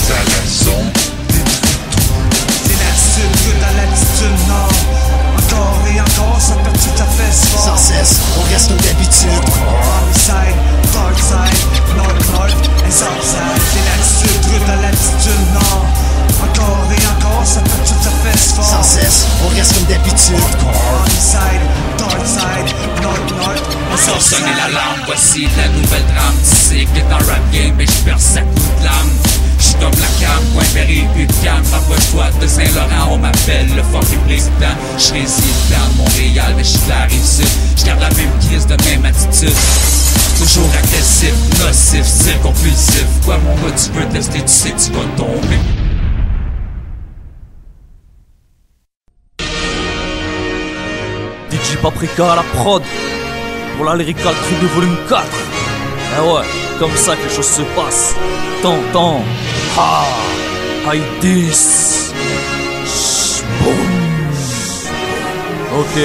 zone des trous. C'est la sud dans l'altitude nord. Encore et encore, ça peut tout à fait se voir. Sans cesse, on reste comme d'habitude. Homicide, dark side, north, et south side. C'est la sud dans l'altitude nord. Encore et encore, ça peut tout à fait se voir. Sans cesse, on reste comme d'habitude. Homicide, dark side, north, et south side. Sonner l'alarme, voici la nouvelle drame. Tu sais que dans rap game, mais je perds sa coup de lame. J'suis comme la cam, point Berry, puis de cam. Rapproche-toi de Saint-Laurent, on m'appelle le fucking président. J'réside dans Montréal, mais j'suis de la Rive-Sud. J'garde la même crise, de même attitude. Toujours agressif, nocif, compulsif. Quoi mon gars, tu veux tester, tu sais tu vas tomber. DJ Paprika à la prod pour la Lyrical Tribune volume 4. Ah ouais, comme ça que les choses se passent. T'entends? Ha! I this. Boom. Ok.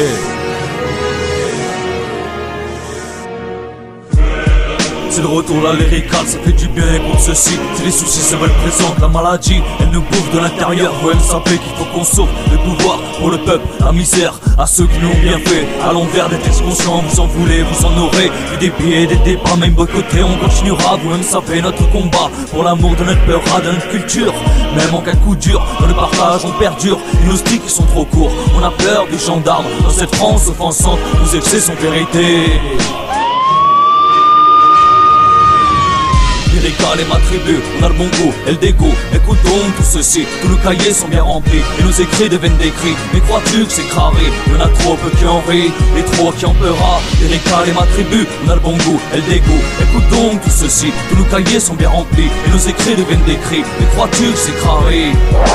C'est le retour, la lyrical, ça fait du bien contre ceci. Si les soucis se veulent présenter, la maladie, elle nous bouffe de l'intérieur. Faut elle savoir qu'il faut qu'on sauve le pouvoir pour le peuple, la misère à ceux qui l'ont bien fait. Allons vers des textes conscients, vous en voulez, vous en aurez. Vu des pieds, des débats, même boycottés, on continuera. Vous-même savez notre combat pour l'amour de notre peur, de notre culture. Même en cas de coup dur, dans le partage on perdure. Et nos sticks sont trop courts, on a peur des gendarmes. Dans cette France offensante, nos excès sont vérité. Lyrical est ma tribu, on a le bon goût et le dégoût. Écoute donc tout ceci, tous nos cahiers sont bien remplis et nos écrits deviennent des cris. Mais crois-tu que c'est carré? Y'en a trop peu qui en rient et trop qui en pleura. Lyrical est ma tribu, on a le bon goût et le dégoût. Écoute donc tout ceci, tous nos cahiers sont bien remplis et nos écrits deviennent des cris. Mais crois-tu que c'est carré?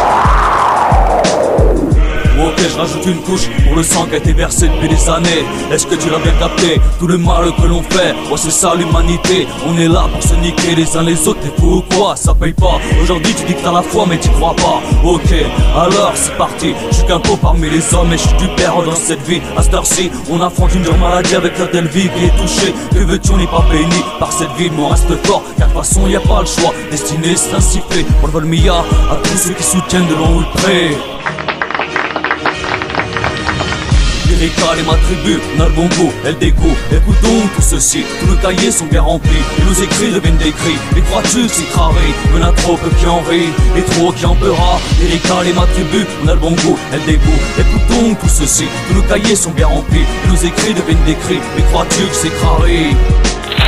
Ok, je rajoute une couche pour le sang qui a été versé depuis des années. Est-ce que tu l'as bien capté? Tout le mal que l'on fait, ouais c'est ça l'humanité. On est là pour se niquer les uns les autres, t'es fou ou quoi? Ça paye pas. Aujourd'hui tu dis que t'as la foi mais t'y crois pas. Ok, alors c'est parti. Je suis qu'un pot parmi les hommes et je suis du père dans cette vie. À cette heure-ci, on affronte une dure maladie avec la telle vie qui est touchée. Que veux-tu, on n'est pas béni par cette vie, mais on reste fort. Car de toute façon y a pas le choix. Destiné c'est ainsi fait. Pour le Volmia, à tous ceux qui soutiennent de long ou de près. Erika et ma tribu, on a le bon goût, elle dégoût. Écoute donc tout ceci, tous nos cahiers sont bien remplis. Et nos écrits deviennent des cris, mais crois-tu que c'est carré? On a trop peu qui en rit, et trop qui en pleura. Erika et ma tribu, on a le bon goût, elle dégoût. Écoute donc tout ceci, tous nos cahiers sont bien remplis. Et nos écrits deviennent des cris, mais crois-tu que c'est carré?